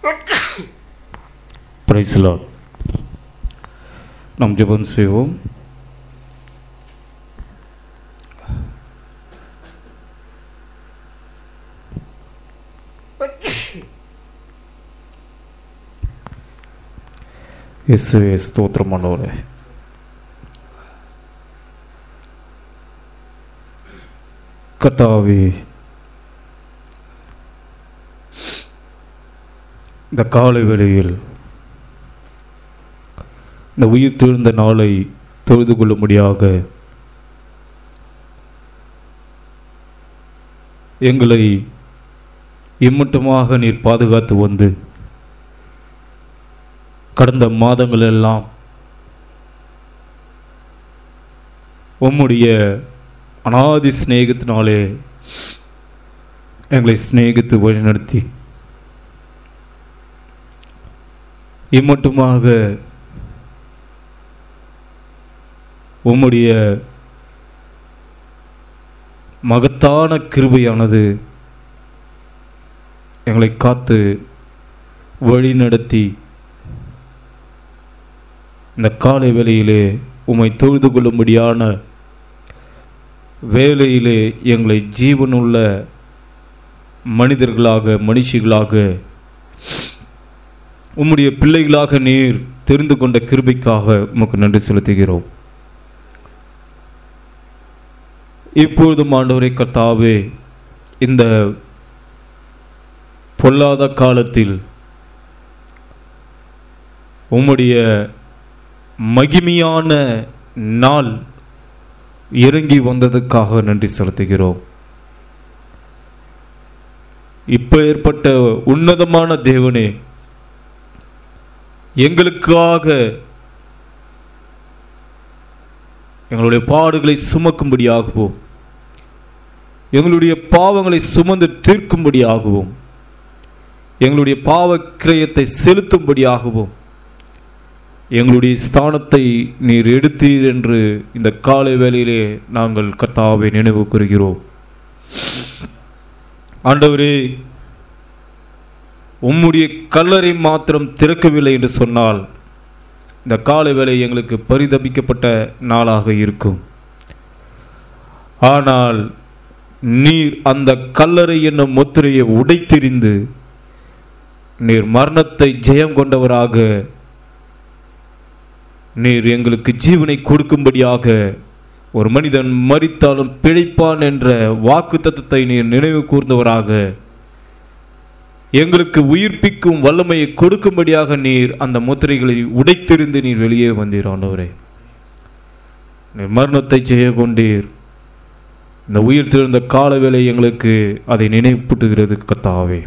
Praise the Lord. நாம் ஜெபம் செய்வோம். இயேசுவே ஸ்தோத்திரம் ஆண்டவரே. கர்த்தாவே, இந்த காலை வேளையில் இந்த உயிர் தெழுந்த நாளை தொழுது கொள்ளும்படியாக எங்களை இம்மட்டுமாக நீர் பாதுகாத்து வந்து கடந்த மாதங்கள் எல்லாம் உம்முடைய அநாதி சிநேகத்தினாலே எங்களை சிநேகித்து வழிநடத்தி இம்மட்டுமாக உம்முடைய மகத்தான கிருபையானது எங்களை காத்து வழிநடத்தி இந்த காலை வேளையிலே உம்மை தொழுது கொள்ளும்படியான வேளையிலே எங்களை ஜீவனுள்ள மனிதர்களாக மனுஷிகளாக உம்முடைய பிள்ளைகளாக நீர் தெரிந்து கொண்ட கிருபைக்காக உமக்கு நன்றி செலுத்துகிறோம். இப்பொழுதும் ஆண்டவரே கர்த்தாவே, இந்த பொல்லாத காலத்தில் உம்முடைய மகிமையான நாள் இறங்கி வந்ததுக்காக நன்றி செலுத்துகிறோம். இப்ப ஏற்பட்ட உன்னதமான தேவனே, எங்களுக்காக எங்களுடைய பாடுகளை சுமக்கும்படியாகவும் எங்களுடைய பாவங்களை சுமந்து தீர்க்கும்படியாகவும் எங்களுடைய பாவ கிரயத்தை செலுத்தும்படியாகவும் எங்களுடைய ஸ்தானத்தை நீர் எடுத்தீர் என்று இந்த காலை வேளையிலே நாங்கள் கர்த்தாவை நினைவு கூறுகிறோம். ஆண்டவரே, உம்முடைய கல்லறை மாத்திரம் திறக்கவில்லை என்று சொன்னால் இந்த காலை வேளை எங்களுக்கு பரிதபிக்கப்பட்ட நாளாக இருக்கும். ஆனால் நீர் அந்த கல்லறை என்னும் முத்திரையை உடைத்தெறிந்து நீர் மரணத்தை ஜெயம் கொண்டவராக நீர் எங்களுக்கு ஜீவனை கொடுக்கும்படியாக ஒரு மனிதன் மரித்தாலும் பிழைப்பான் என்ற வாக்கு தத்தத்தை நீர் நினைவு கூர்ந்தவராக எங்களுக்கு உயிர்ப்பிக்கும் வல்லமையை கொடுக்கும்படியாக நீர் அந்த முத்திரைகளை உடைத்தெறிந்து நீர் வெளியே வந்தீர். ஆண்டவரே, நீர் மரணத்தை செய்ய கொண்டீர். இந்த உயிர் தெழுந்த கால வேளை எங்களுக்கு அதை நினைப்பூட்டுகிறது. கர்த்தாவே,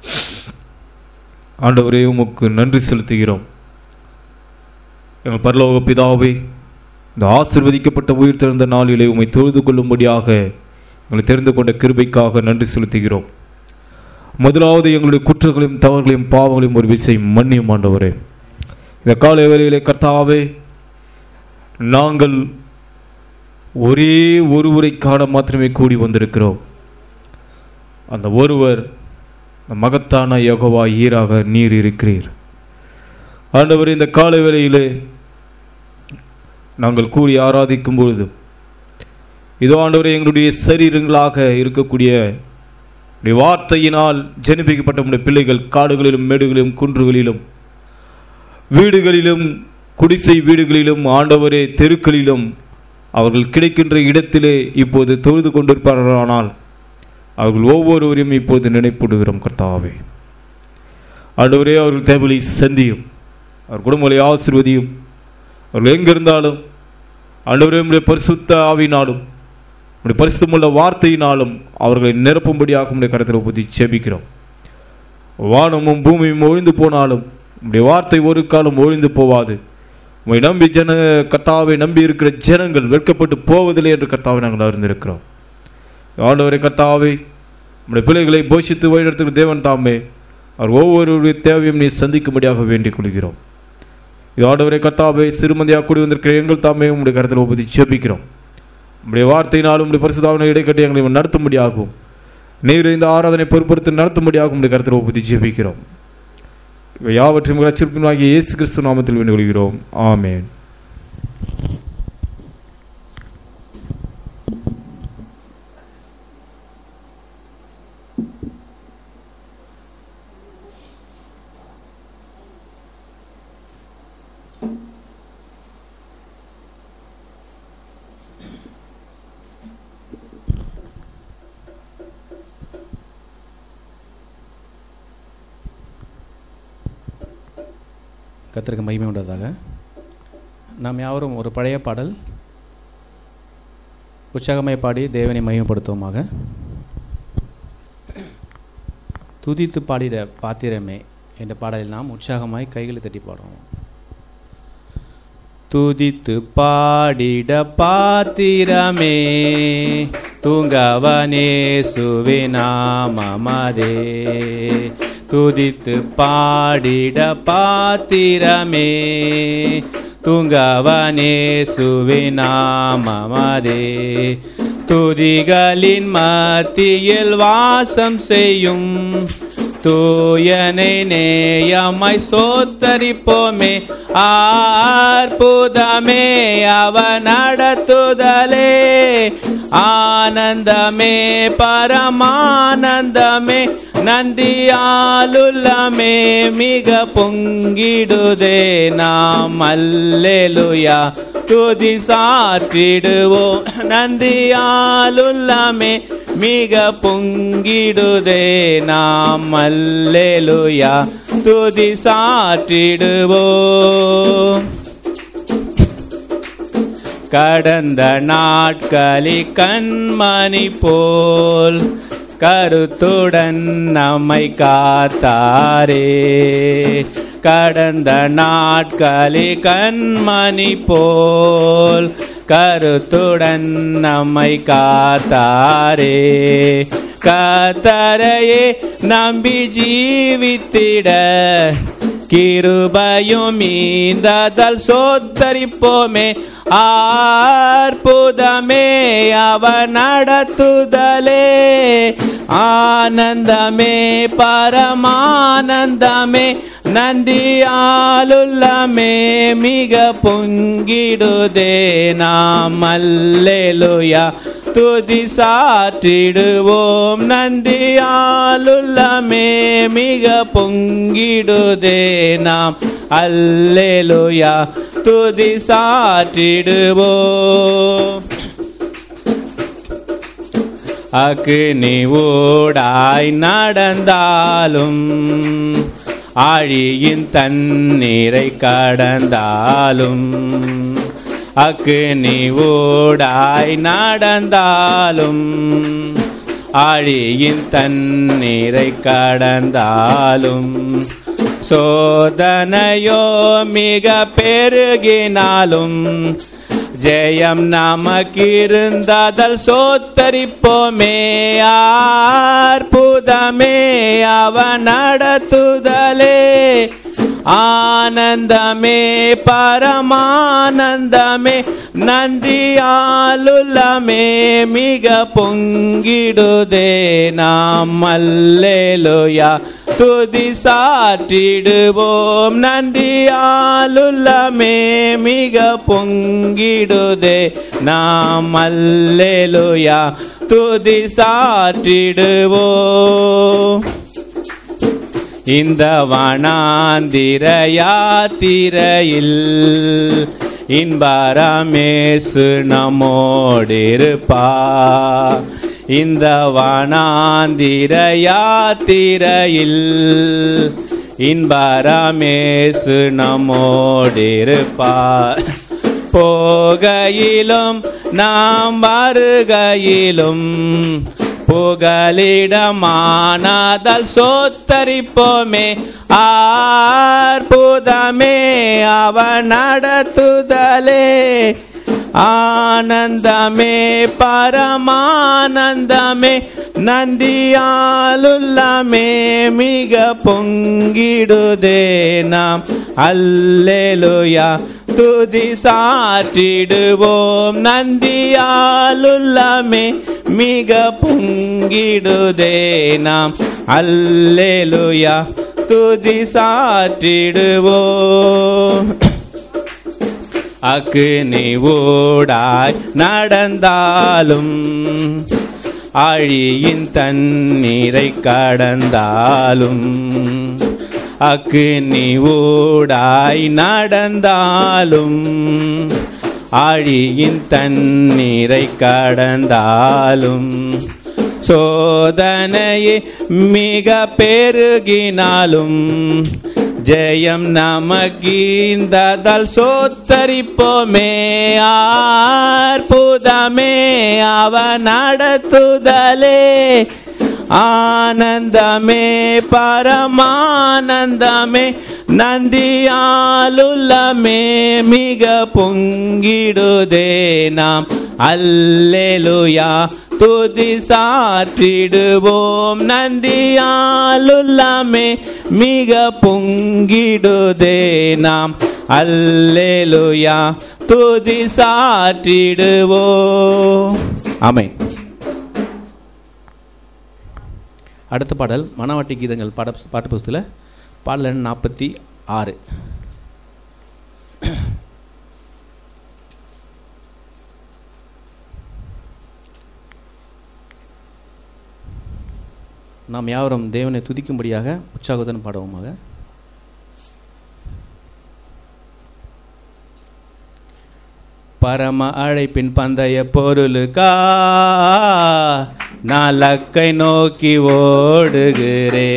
ஆண்டவரே, உமக்கு நன்றி செலுத்துகிறோம். எங்கள் பரலோக பிதாவே, இந்த ஆசீர்வதிக்கப்பட்ட உயிர் தெழுந்த நாளிலே உம்மை தொழுது கொள்ளும்படியாக எங்களை தெரிந்து கொண்ட கிருபைக்காக நன்றி செலுத்துகிறோம். முதலாவது எங்களுடைய குற்றங்களையும் தவறுகளையும் பாவங்களையும் ஒரு விஷயம் மன்னியும் ஆண்டவரே. இந்த காலை வேளையிலே கர்த்தாவே, நாங்கள் ஒரே ஒருவரை காண மாத்திரமே கூடி வந்திருக்கிறோம். அந்த ஒருவர் மகத்தான யெகோவா ஈராக நீர் இருக்கிறீர். ஆண்டவரே, இந்த காலை வேளையிலே நாங்கள் கூடி ஆராதிக்கும் பொழுது இதோ ஆண்டவரே, எங்களுடைய சரீரங்களாக இருக்கக்கூடிய வார்த்தையினால் ஜனிப்பிக்கப்பட்ட நம்முடைய பிள்ளைகள் காடுகளிலும் மேடுகளிலும் குன்றுகளிலும் வீடுகளிலும் குடிசை வீடுகளிலும் ஆண்டவரே தெருக்களிலும் அவர்கள் கிடைக்கின்ற இடத்திலே இப்போது தொழுது கொண்டிருப்பார்களானால் அவர்கள் ஒவ்வொருவரையும் இப்போது நினைப்படுகிறோம். கர்த்தாவே, ஆண்டவரே, அவர்கள் தேவையை சந்தியும், அவர் குடும்பங்களை ஆசீர்வதியும். அவர்கள் எங்கிருந்தாலும் ஆண்டவரே உம்முடைய பரிசுத்த ஆவியினாலும் உம்முடைய பரிசுத்தமுள்ள வார்த்தையினாலும் அவர்களை நிரப்பும்படியாக உம்முடைய கரத்தில் ஒப்புத்தி ஜெபிக்கிறோம். வானமும் பூமியும் ஒழிந்து போனாலும் உம்முடைய வார்த்தை ஒரு காலம் ஒழிந்து போவாது. உம்மை நம்பி கர்த்தாவை நம்பி இருக்கிற ஜனங்கள் வெட்கப்பட்டு போவதில்லை என்று கர்த்தாவை நாங்கள் அறிந்திருக்கிறோம். ஆண்டவரே கர்த்தாவே, உம்முடைய பிள்ளைகளை போஷித்து வழிநடத்துகிற தேவன் தாமே அவர் ஒவ்வொருவருடைய தேவையும் நீ சந்திக்கும்படியாக வேண்டிக் கொள்கிறோம். இது ஆண்டவரே கர்த்தாவே, சிறுமந்தியாக கூடி வந்திருக்கிற எங்கள் தாமே உம்முடைய கரத்தில் ஒப்புத்தி ஜெபிக்கிறோம். உம்முடைய வார்த்தையினாலும் உம்முடைய பரிசுத்தாவினை இடைக்கட்டி எங்களை நடத்தும்படியாகவும் நீர் இந்த ஆராதனை பொறுப்படுத்தி நடத்தும்படியாகவும் உம்முடைய கரத்தில் ஒப்புத்தி ஜெபிக்கிறோம். யாவற்றையும் ரட்சிப்பினாகிய இயேசு கிறிஸ்து நாமத்தில் வேண்டிக் கொள்கிறோம். ஆமென். கர்த்தருக்கு மகிமை உண்டாதாக. நாம் யாவரும் ஒரு பழைய பாடல் உற்சாகமாய் பாடி தேவனை மகிமைப்படுத்துவோமாக. துதித்து பாடிட பாத்திரமே என்ற பாடலில் நாம் உற்சாகமாய் கைகளை தட்டி பாடுவோம். துதித்து பாடிட பாத்திரமே தூங்கவனேசுவே நாமமதே. துதித்து பாடிட பாத்திரமே தூங்கவனேசுவே நாமமதே. துதிகளின் மத்தியில் வாசம் செய்யும் தூயனை நேயமாய் சோத்தரிப்போமே. அற்புதமே அவன் நடத்துதலே, ஆனந்தமே பரமானந்தமே, நன்றியாலுள்ளமே மிக பொங்கிடுதே. நாம் அல்லேலூயா துதி சாற்றிடுவோம். நன்றியாலுள்ளமே மிக பொங்கிடுதே. நாம் அல்லேலூயா துதி சாற்றிடுவோம். கடந்த நாட்களில் கண்மணி போல் கருத்துடன் நம்மை காத்தாரே. கடந்த நாட்களில் கண்மணி போல் கருத்துடன் நம்மை காத்தாரே. கர்த்தரையே நம்பி ஜீவித்திட கிருபையும் மீந்ததால் சோத்தரிப்போமே. அற்புதமே அவன் நடத்துதலே, ஆனந்தமே பரமானந்தமே, நன்றியாலுள்ளமே மிக பொங்கிடுதே. நாம் அல்லேலூயா துதி சாற்றிடுவோம். நன்றியாலுள்ளமே மிக பொங்கிடுதே. நாம் அல்லேலூயா துதி சாற்றிடுவோம். அக்கினி ஊடாய் நடந்தாலும் ஆழியின் தண்ணீரை கடந்தாலும், அக்கினி ஊடாய் நடந்தாலும் ஆழியின் தண்ணீரை கடந்தாலும், சோதனையோ மிக பெருகினாலும் ஜெயம் நமக்கிருந்ததால் சோத்தரிப்போமே. அற்புதமே அவன் நடத்துதலே, ஆனந்தமே பரமானந்தமே, நன்றியாலுள்ளமே மிக பொங்கிடுதே. நாம் அல்லேலூயா துதி சாற்றிடுவோம். நன்றியாலுள்ளமே மிக பொங்கிடுதே. நாம் அல்லேலூயா துதி சாற்றிடுவோம். இந்த வனாந்திர யாத்திரையில் இன்பரமேசு நம்மோடிருப்பா. இந்த வனாந்திர யாத்திரையில் இன்பரமேசு நம்மோடிருப்பா. போகையிலும் நாம் வருகையிலும் புகலிடமானதால் சோத்தரிப்போமே. அற்புதமே அவன் நடத்துதலே, ஆனந்தமே பரமானந்தமே, நன்றியாலுள்ளமே மிக பொங்கிடுதே. நாம் அல்லேலூயா துதி சாற்றிடுவோம். நன்றியாலுள்ளமே மிக பொங்கிடுதே. நாம் அல்லேலூயா துதி சாற்றிடுவோம். அக்கினி ஊடாய் நடந்தாலும் ஆழியின் தண்ணீரை கடந்தாலும் அக்கினி ஊடாய் நடந்தாலும் ஆழியின் தண்ணீரை கடந்தாலும் சோதனையே மிக பெருகினாலும் ஜெயம் நமக்கீந்ததால் சோத்தரிப்போமே. அற்புதமே அவன் நடத்துதலே, ஆனந்தமே பரமானந்தமே, நன்றியாலுள்ளமே மிக பொங்கிடுதே. நாம் அல்லேலூயா துதி சாற்றிடுவோம். நன்றியாலுள்ளமே மிக பொங்கிடுதே. நாம் அல்லேலூயா துதி சாற்றிடுவோம். ஆமென். அடுத்த பாடல் மணவாட்டி கீதங்கள் பாட்டு புஸ்தகத்தில் பாடல் எண் 46. நாம் யாவரும் தேவனை துதிக்கும்படியாக உற்சாகத்துடன் பாடுவோமாக. பரம அழைப்பின் பந்தய பொருளுக்கா நான் லக்கை நோக்கி ஓடுகிறே.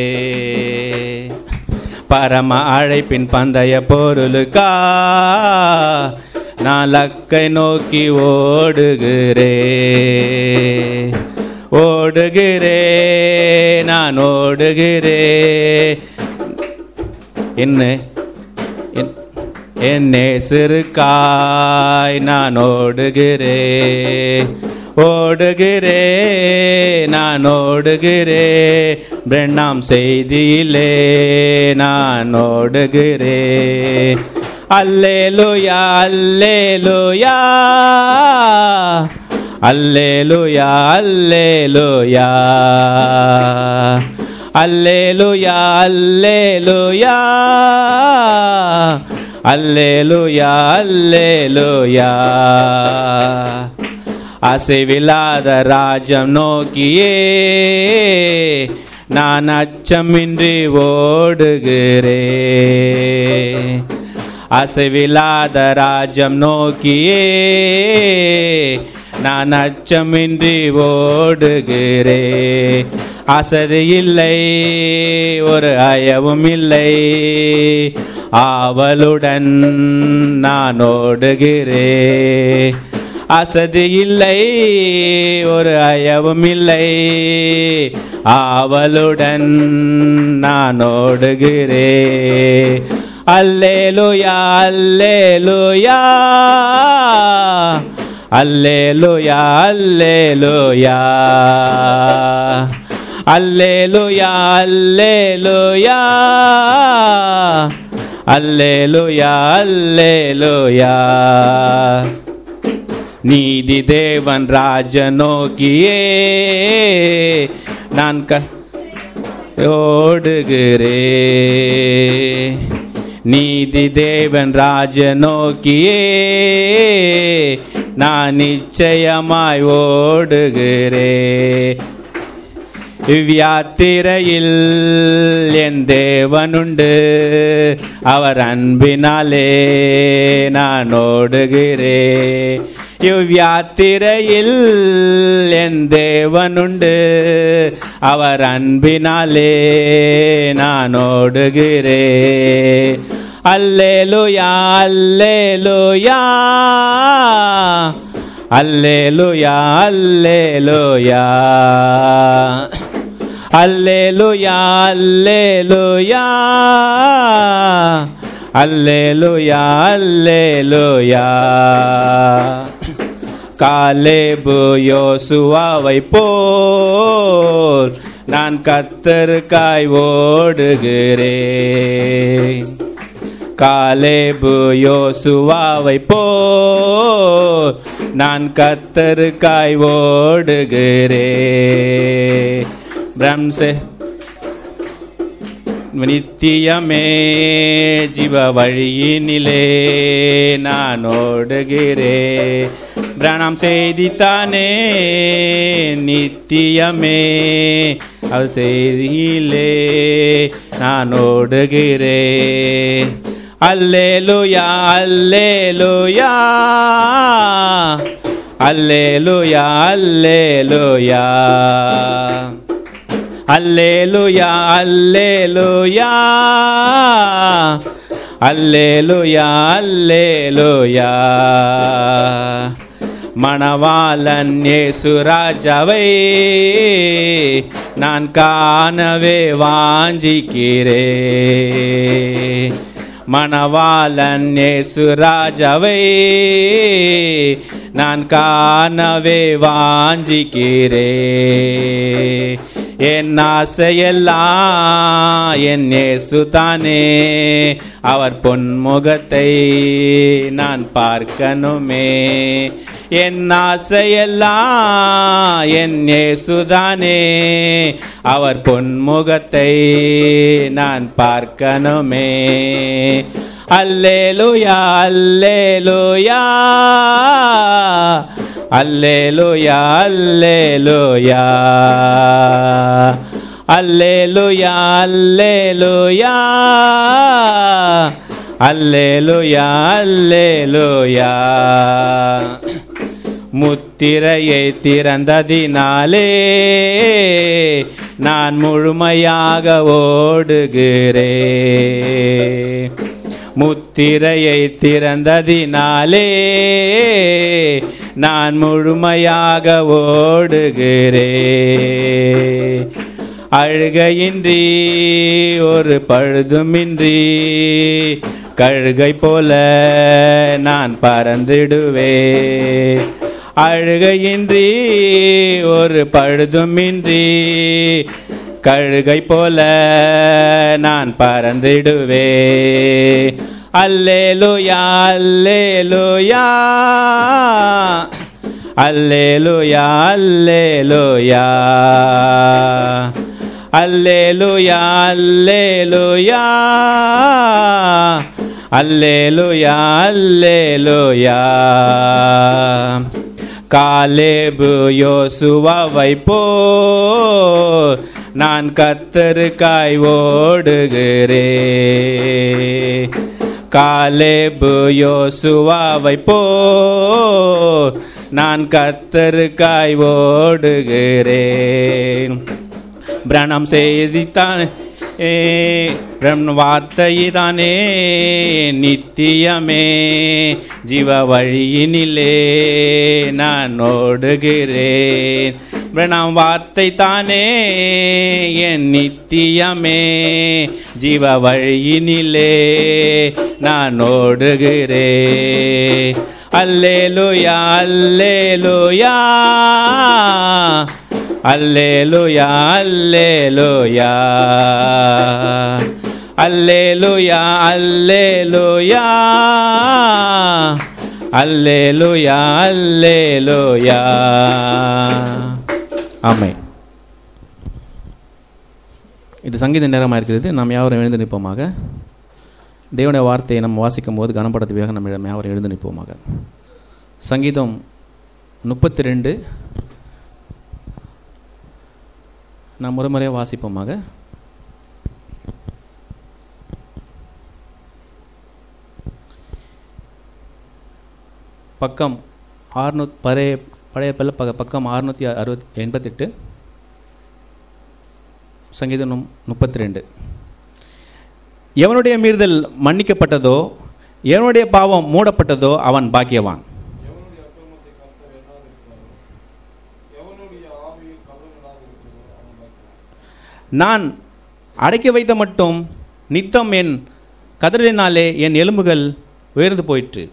பரம அழைப்பின் பந்தய பொருளுக்கா நான் லக்கை நோக்கி ஓடுகிறே. ஓடுகிறே நான் ஓடுகிறே என்னே சிறுக்காய் நான் ஓடுகிறே. ஓடுகிறே நான் ஓடுகிறே பிரண்ணாம் செய்தியிலே நான் ஓடுகிறே. அல்லேலூயா அல்லேலூயா அல்லேலூயா அல்லேலூயா அல்லேலூயா அல்லேலூயா அல்லேலூயா அல்லேலூயா. அசைவில்லாத ராஜ்யம் நோக்கியே நான் அச்சமின்றி ஓடுகிறே. அசைவில்லாத ராஜ்யம் நோக்கியே நான் அச்சமின்றி ஓடுகிறே. அசதி இல்லை ஒரு அயவும் இல்லை, ஆவலுடன் நான் ஓடுகிறே. அசதி இல்லை ஒரு அயவும் இல்லை, ஆவலுடன் நான் ஓடுகிறே. அல்லேலூயா அல்லேலூயா அல்லேலூயா அல்லேலூயா அல்லேலூயா அல்லேலூயா அல்லேலூயா அல்லேலூயா. நீதி தேவன் ராஜ நோக்கியே நான் ஓடுகிறே. நீதி தேவன் ராஜ நோக்கியே நான் நிச்சயமாய் ஓடுகிறே. இவ்யாத்திரையில் என் தேவனுண்டு, அவர் அன்பினாலே நான் ஓடுகிறே. இவ்யாத்திரையில் என் தேவனுண்டு, அவர் அன்பினாலே நான் ஓடுகிறே. அல்லேலூயா அல்லேலூயா அல்லேலூயா அல்லேலூயா அல்லேலூயா அல்லேலூயா அல்லேலூயா அல்லேலூயா. காலேபு யோசுவாவை போல் நான் கர்த்தருக்காய் ஓடுகிறேன். காலேபு யோசுவாவை போல் நான் கர்த்தருக்காய் ஓடுகிறேன். நித்தியமே ஜீவ வழியினிலே நான் ஓடுகிறேன். பிரணாம் செய்தித்தானே நித்தியமே அது செய்தியிலே நான் ஓடுகிறேன். அல்லேலூயா அல்லேலூயா அல்லேலூயா அல்லேலூயா அல்லேலூயா அல்லேலூயா அல்லேலூயா அல்லேலூயா. மணவாளன் இயேசு ராஜாவை நான் காணவே வாஞ்சிக்கிறேன். மணவாளன் இயேசு ராஜாவை நான் காணவே வாஞ்சிக்கிறேன். என் ஆசையெல்லாம் என் இயேசு தானே, அவர் பொன்முகத்தை நான் பார்க்கணுமே. என் ஆசையெல்லாம் என் இயேசு தானே, அவர் பொன்முகத்தை நான் பார்க்கணுமே. அல்லேலூயா அல்லேலூயா அல்லேலூயா அல்லேலூயா அல்லேலூயா அல்லேலூயா அல்லேலூயா அல்லேலூயா. முத்திரையை திறந்ததினாலே நான் முழுமையாக ஓடுகிறேன். முத்திரையை திறந்ததினாலே நான் முழுமையாக ஓடுகிறேன். அழுகையின்றி ஒரு பழுதுமின்றி கழுகை போல நான் பறந்திடுவேன். அழுகையின்றி ஒரு பழுதுமின்றி கழுகை போல நான் பறந்திடுவேன். அல்லேலூயா அல்லேலூயா அல்லேலூயா அல்லேலூயா அல்லேலூயா அல்லேலூயா அல்லேலூயா அல்லேலூயா. காலேபு யோசுவாவை போல் நான் கர்த்தருக்காய் ஓடுகிறேன். காலேபு யோசுவாவை போல் நான் கர்த்தருக்காய் ஓடுகிறேன். பிரணம் செய்தித்தானே வார்த்தைதானே நித்தியமே ஜீவ வழியினிலே நான் ஓடுகிறேன். பிரணம் வார்த்தை தானே என் நித்தியமே ஜீவ வழியினிலே நான் ஓடுகிறேன். அல்லேலூயா அல்லேலூயா அல்லேலூயா அல்லேலூயா அல்லேலூயா அல்லேலூயா அல்லேலூயா அல்லேலூயா. ஆமென். இது சங்கீத நேரமாக இருக்கிறது. நாம் யாவரும் எழுந்து நிற்போமாக. தேவனுடைய வார்த்தையை நம்ம வாசிக்கும் போது கனப்படுத்துவதாக நம்ம யாவரும் எழுந்து நிற்போமாக. சங்கீதம் 32 நாம் முறைமுறையாக வாசிப்போமாக. பக்கம் 600 பழைய பக்கம் 688 சங்கீதம் 32. எவனுடைய மீறுதல் மன்னிக்கப்பட்டதோ எவனுடைய பாவம் மூடப்பட்டதோ அவன் பாக்கியவான். நான் அடக்கி வைத்த மட்டும் நித்தம் என் கதறினாலே என் எலும்புகள் உயர்ந்து போயிற்று.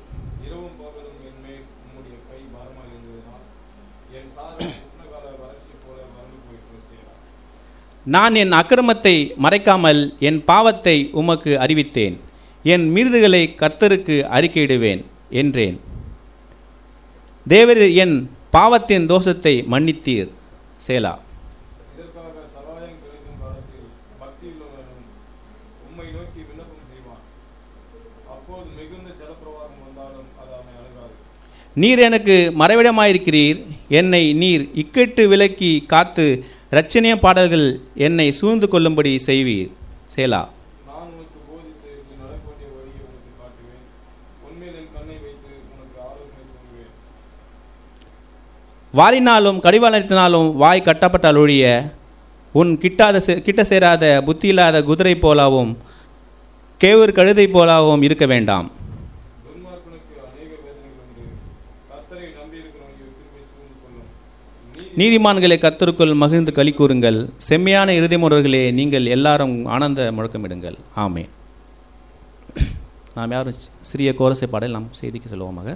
நான் என் அக்கிரமத்தை மறைக்காமல் என் பாவத்தை உமக்கு அறிவித்தேன். என் மீறுதல்களை கர்த்தருக்கு அறிக்கையிடுவேன் என்றேன். தேவரீர் என் பாவத்தின் தோஷத்தை மன்னித்தீர். சேலா. உம்மை நோக்கி விண்ணப்பம் செய்வான். அப்போது மிகுந்த ஜலப்பிரவாகம் வந்தாலும் அது அவனை அணுகாது. நீர் எனக்கு மறைவிடமாயிருக்கிறீர். என்னை நீர் இக்கட்டு விலக்கி காத்து இரட்சணிய பாடல்கள் என்னை சூழ்ந்து கொள்ளும்படி செய்வீர். சேலா. நான் உனக்கு போதித்து நீ நடக்கக்கூடிய வழியை உனக்கு காட்டுவேன். உன்மேல் என் கண்ணை வைத்து உனக்கு ஆலோசனை சொல்லுவேன். வாளினாலும் கடிவாளத்தினாலும் வாய் கட்டப்பட்டால் ஒழிய உன் கிட்ட சேராத புத்தியில்லாத குதிரை போலாவும் கேவூர் கழுதை போலாவும் இருக்க வேண்டாம். துன்மார்க்கனுக்கு அநேக வேதனைகள் உண்டு. கர்த்தரை நம்பியிருக்கிறவனுக்கு கிருபை சூழ்ந்து கொள்ளும். நீதிமான்களை கர்த்தருக்குள் மகிழ்ந்து களி கூறுங்கள். செம்மையான இருதயமுள்ளவர்களே, நீங்கள் எல்லாரும் ஆனந்த முழக்கமிடுங்கள். ஆமென். நாம் யாரும் சிறிய கோரசை பாடல் நாம் செய்திக்கு செல்வோமாக.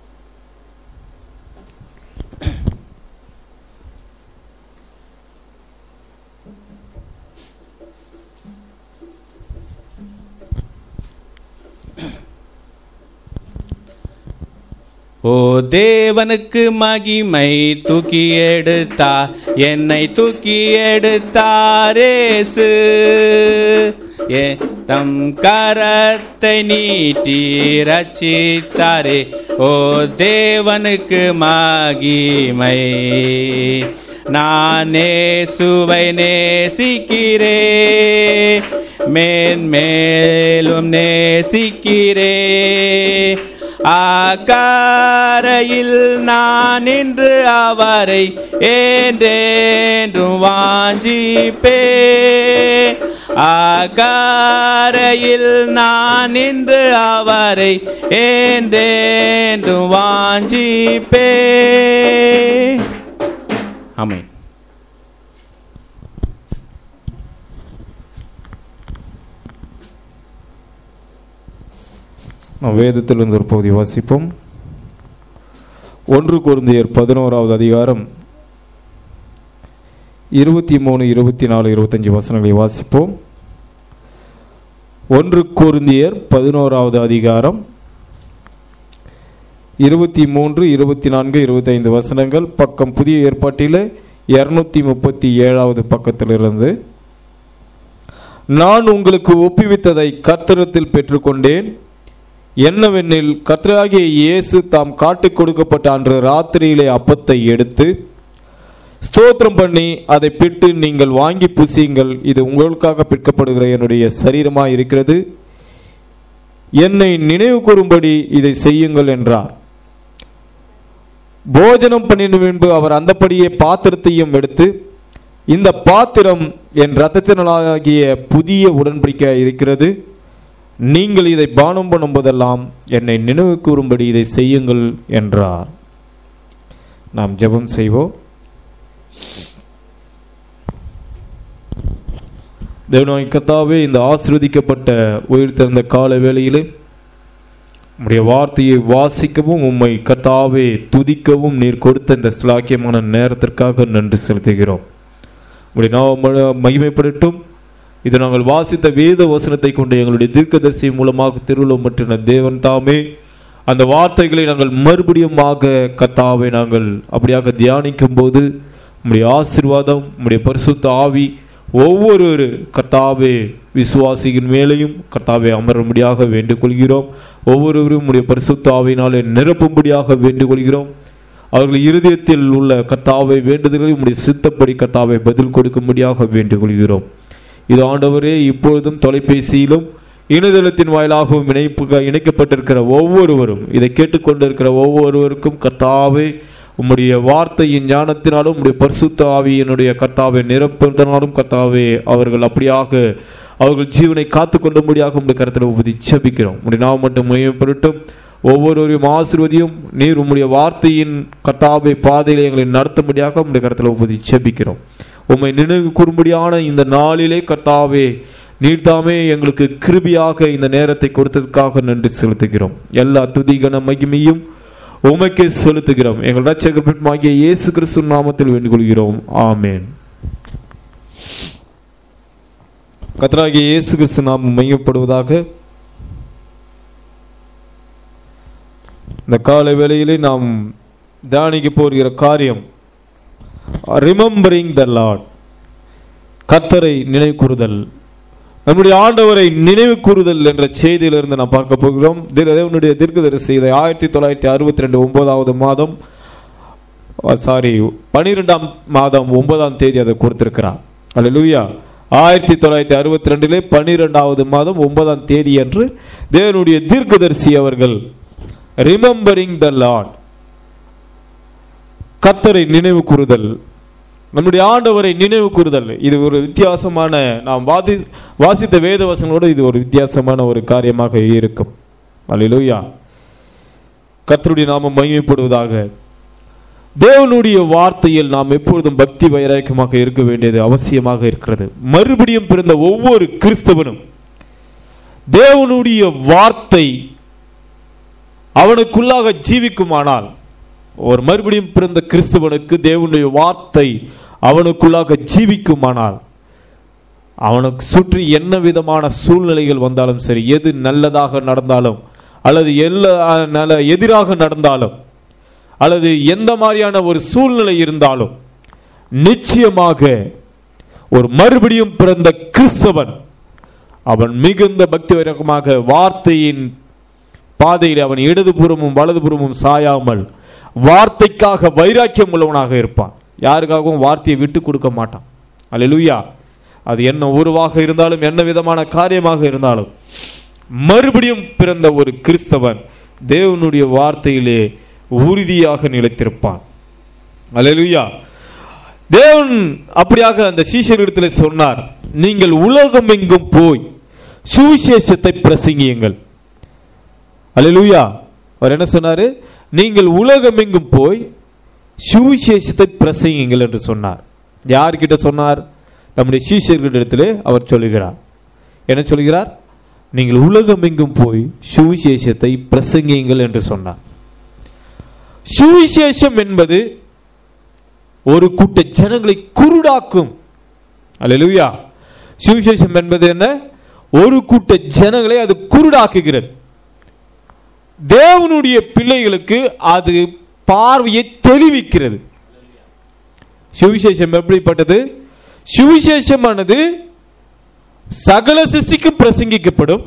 ஓ தேவனுக்கு மகிமை, தூக்கி எடுத்தார் என்னை, தூக்கி எடுத்தாரேசு. தம் கரத்தை நீட்டி ரட்சித்தாரே. ஓ தேவனுக்கு மகிமை. நான் நேசுவை நேசிக்கிறே, மேன்மேலும் நேசிக்கிறே. ஆகாரையில் நான் நின்று அவரை என்றென்றும் வாஞ்சிப்பே. ஆகாரையில் நான் நின்று அவரை என்றென்றும் வாஞ்சிப்பே. ஆமென். நாம் வேதத்திலிருந்து ஒரு பகுதி வாசிப்போம். 1 கொரிந்தியர் 11வது அதிகாரம் 23, 24, 25 வசனங்களை வாசிப்போம். 1 கொரிந்தியர் 11வது அதிகாரம் 23, 24, 25 வசனங்கள். பக்கம் புதிய ஏற்பாட்டில் 237வது பக்கத்திலிருந்து. நான் உங்களுக்கு ஒப்புவித்ததை கர்த்தரிடத்தில் பெற்றுக்கொண்டேன். என்னவெனில், கர்த்தராகிய இயேசு தாம் காட்டிக் கொடுக்கப்பட்ட அன்று ராத்திரியிலே அப்பத்தை எடுத்து ஸ்தோத்திரம் பண்ணி அதை பிட்டு, நீங்கள் வாங்கி புசியுங்கள், இது உங்களுக்காக பிற்கப்படுகிற என்னுடைய சரீரமாய் இருக்கிறது, என்னை நினைவு கூறும்படி இதை செய்யுங்கள் என்றார். போஜனம் பண்ணின பின்பு அவர் அந்தப்படியே பாத்திரத்தையும் எடுத்து, இந்த பாத்திரம் என் இரத்தத்தினாலாகிய புதிய உடன்படிக்கை இருக்கிறது, நீங்கள் இதை பானம் பண்ணும் போதெல்லாம் என்னை நினைவு கூறும்படி இதை செய்யுங்கள் என்றார். நாம் ஜெபம் செய்வோம். தேவனாகிய கர்த்தாவே, இந்த ஆசீர்வதிக்கப்பட்ட உயிர்த்தெழுந்த கால வேளையிலே உம்முடைய வார்த்தையை வாசிக்கவும் உம்மை கர்த்தாவே துதிக்கவும் நீர் கொடுத்த இந்த ஸ்லாக்கியமான நேரத்திற்காக நன்றி செலுத்துகிறோம். உம்முடைய நாமம் மகிமைப்படட்டும். இது நாங்கள் வாசித்த வேத வசனத்தை கொண்டு எங்களுடைய தீர்க்கதரிசி மூலமாக திருவுளம் மற்றின தேவன் தாமே அந்த வார்த்தைகளை நாங்கள் மறுபடியுமாக கர்த்தாவே நாங்கள் அப்படியாக தியானிக்கும் போது உம்முடைய ஆசீர்வாதம், உம்முடைய பரிசுத்த ஆவி ஒவ்வொரு கர்த்தாவே விசுவாசியின் மேலையும் கர்த்தாவே அமரும்படியாக வேண்டிக் கொள்கிறோம். ஒவ்வொருவரும் உம்முடைய பரிசுத்த ஆவியினாலே நிரப்பும்படியாக வேண்டிக் கொள்கிறோம். அவர்கள் இருதயத்தில் உள்ள கர்த்தாவை வேண்டுதல்களை உம்முடைய சித்தப்படி கர்த்தாவை பதில் கொடுக்கும்படியாக வேண்டிக் கொள்கிறோம். இது ஆண்டவரே, இப்பொழுதும் தொலைபேசியிலும் இணையதளத்தின் வாயிலாகவும் இணைக்கப்பட்டிருக்கிற ஒவ்வொருவரும், இதை கேட்டுக்கொண்டிருக்கிற ஒவ்வொருவருக்கும் கர்த்தாவே உம்முடைய வார்த்தையின் ஞானத்தினாலும் உம்முடைய பரிசுத்த ஆவியினுடைய கர்த்தாவை நிரப்புவதனாலும் கர்த்தாவே அவர்கள் அப்படியாக அவர்கள் ஜீவனை காத்து கொண்டும்படியாக உம்முடைய கருத்தில் உபதி ஜெபிக்கிறோம். உம்முடைய நாமம் மட்டும் மகிமைப்படட்டும். ஒவ்வொருவரையும் ஆசீர்வதியும். நீர் உம்முடைய வார்த்தையின் கர்த்தாவை பாதையிலே எங்களை நடத்தும்படியாக உம்முடைய கருத்தில் உபதி ஜெபிக்கிறோம். உம்மை நினைவு கூறும்படியான இந்த நாளிலே கர்த்தாவே நீர் தாமே எங்களுக்கு கிருபையாக இந்த நேரத்தை கொடுத்ததற்காக நன்றி செலுத்துகிறோம். எல்லா துதிகன மகிமையும் உமக்கே செலுத்துகிறோம். எங்கள் இரட்சகராகிய இயேசு கிறிஸ்து நாமத்தில் வேண்டிக் கொள்கிறோம். ஆமென். கர்த்தராகிய இயேசு கிறிஸ்து நாமம் மகிமைப்படுவதாக. இந்த காலை வேளையிலே நாம் தியானிக்க போகிற காரியம் ரிமெம்பரிங் த லார்ட், கர்த்தரை நினைவு கூறுதல். நம்முடைய ஆண்டவரை நினைவு கூறுதல் என்ற செய்தியிலிருந்து நாம் பார்க்க போகிறோம். தேவனுடைய தீர்க்கதரிசி 1962 9வது மாதம் 12ஆம் மாதம் 9ஆம் தேதி அதை கொடுத்திருக்கிறார். அல்லேலூயா. 1962 12வது மாதம் 9ஆம் தேதி அன்று தேவனுடைய தீர்க்கதரிசி அவர்கள் ரிமெம்பரிங் த லார்ட், கர்த்தரை நினைவு கூறுதல், நம்முடைய ஆண்டவரை நினைவு கூறுதல். இது ஒரு வித்தியாசமான, நாம் வாசித்த வேத வசனங்களோடு இது ஒரு வித்தியாசமான ஒரு காரியமாக இருக்கும். அல்லேலூயா. கர்த்தருடைய நாமம் மகிமைப்படுவதாக. தேவனுடைய வார்த்தையில் நாம் எப்பொழுதும் பக்தி வைராக்கியமாக இருக்க வேண்டியது அவசியமாக இருக்கிறது. மறுபடியும் பிறந்த ஒவ்வொரு கிறிஸ்தவனும் தேவனுடைய வார்த்தை அவனுக்குள்ளாக ஜீவிக்குமானால், ஒரு மறுபடியும் பிறந்த கிறிஸ்தவனுக்கு தேவனுடைய வார்த்தை அவனுக்குள்ளாக ஜீவிக்குமானால், அவனுக்கு சுற்றி என்ன விதமான சூழ்நிலைகள் வந்தாலும் சரி, எது நல்லதாக நடந்தாலும் அல்லது எதிராக நடந்தாலும் அல்லது எந்த மாதிரியான ஒரு சூழ்நிலை இருந்தாலும், நிச்சயமாக ஒரு மறுபடியும் பிறந்த கிறிஸ்தவன் அவன் மிகுந்த பக்தி வைராக்கியமாக வார்த்தையின் பாதையில் அவன் இடதுபுறமும் வலதுபுறமும் சாயாமல் வார்த்தைக்காக வைராக்கியம் உள்ளவனாக இருப்பான். யாருக்காகவும் வார்த்தையை விட்டு கொடுக்க மாட்டான். அல்லேலூயா. அது என்ன உருவாக இருந்தாலும் என்ன விதமான காரியமாக இருந்தாலும், மறுபடியும் பிறந்த ஒரு கிறிஸ்தவன் தேவனுடைய வார்த்தையிலே உறுதியாக நிலைத்திருப்பான். அல்லேலூயா. தேவன் அப்படியாக அந்த சீஷர்களிடத்தில் சொன்னார், நீங்கள் உலகம் எங்கும் போய் சுவிசேஷத்தை பிரசங்கியுங்கள். அல்லேலூயா. அவர் என்ன சொன்னாரு? நீங்கள் உலகம் எங்கும் போய் சுவிசேஷத்தை பிரசங்கியுங்கள் என்று சொன்னார். யார்கிட்ட சொன்னார்? நம்முடைய சீஷர்களிடத்திலே அவர் சொல்லுகிறார். என்ன சொல்கிறார்? நீங்கள் உலகம் எங்கும் போய் சுவிசேஷத்தை பிரசங்கியுங்கள் என்று சொன்னார். சுவிசேஷம் என்பது ஒரு கூட்ட ஜனங்களை குருடாக்கும். அல்லேலூயா. சுவிசேஷம் என்பது என்ன? ஒரு கூட்ட ஜனங்களை அது குருடாக்குகிறது. தேவனுடைய பிள்ளைகளுக்கு அது பார்வையை தெளிவிக்கிறது. சுவிசேஷம் எப்படிப்பட்டது? சுவிசேஷமானது சகல சிருஷ்டிக்கும் பிரசங்கிக்கப்படும்.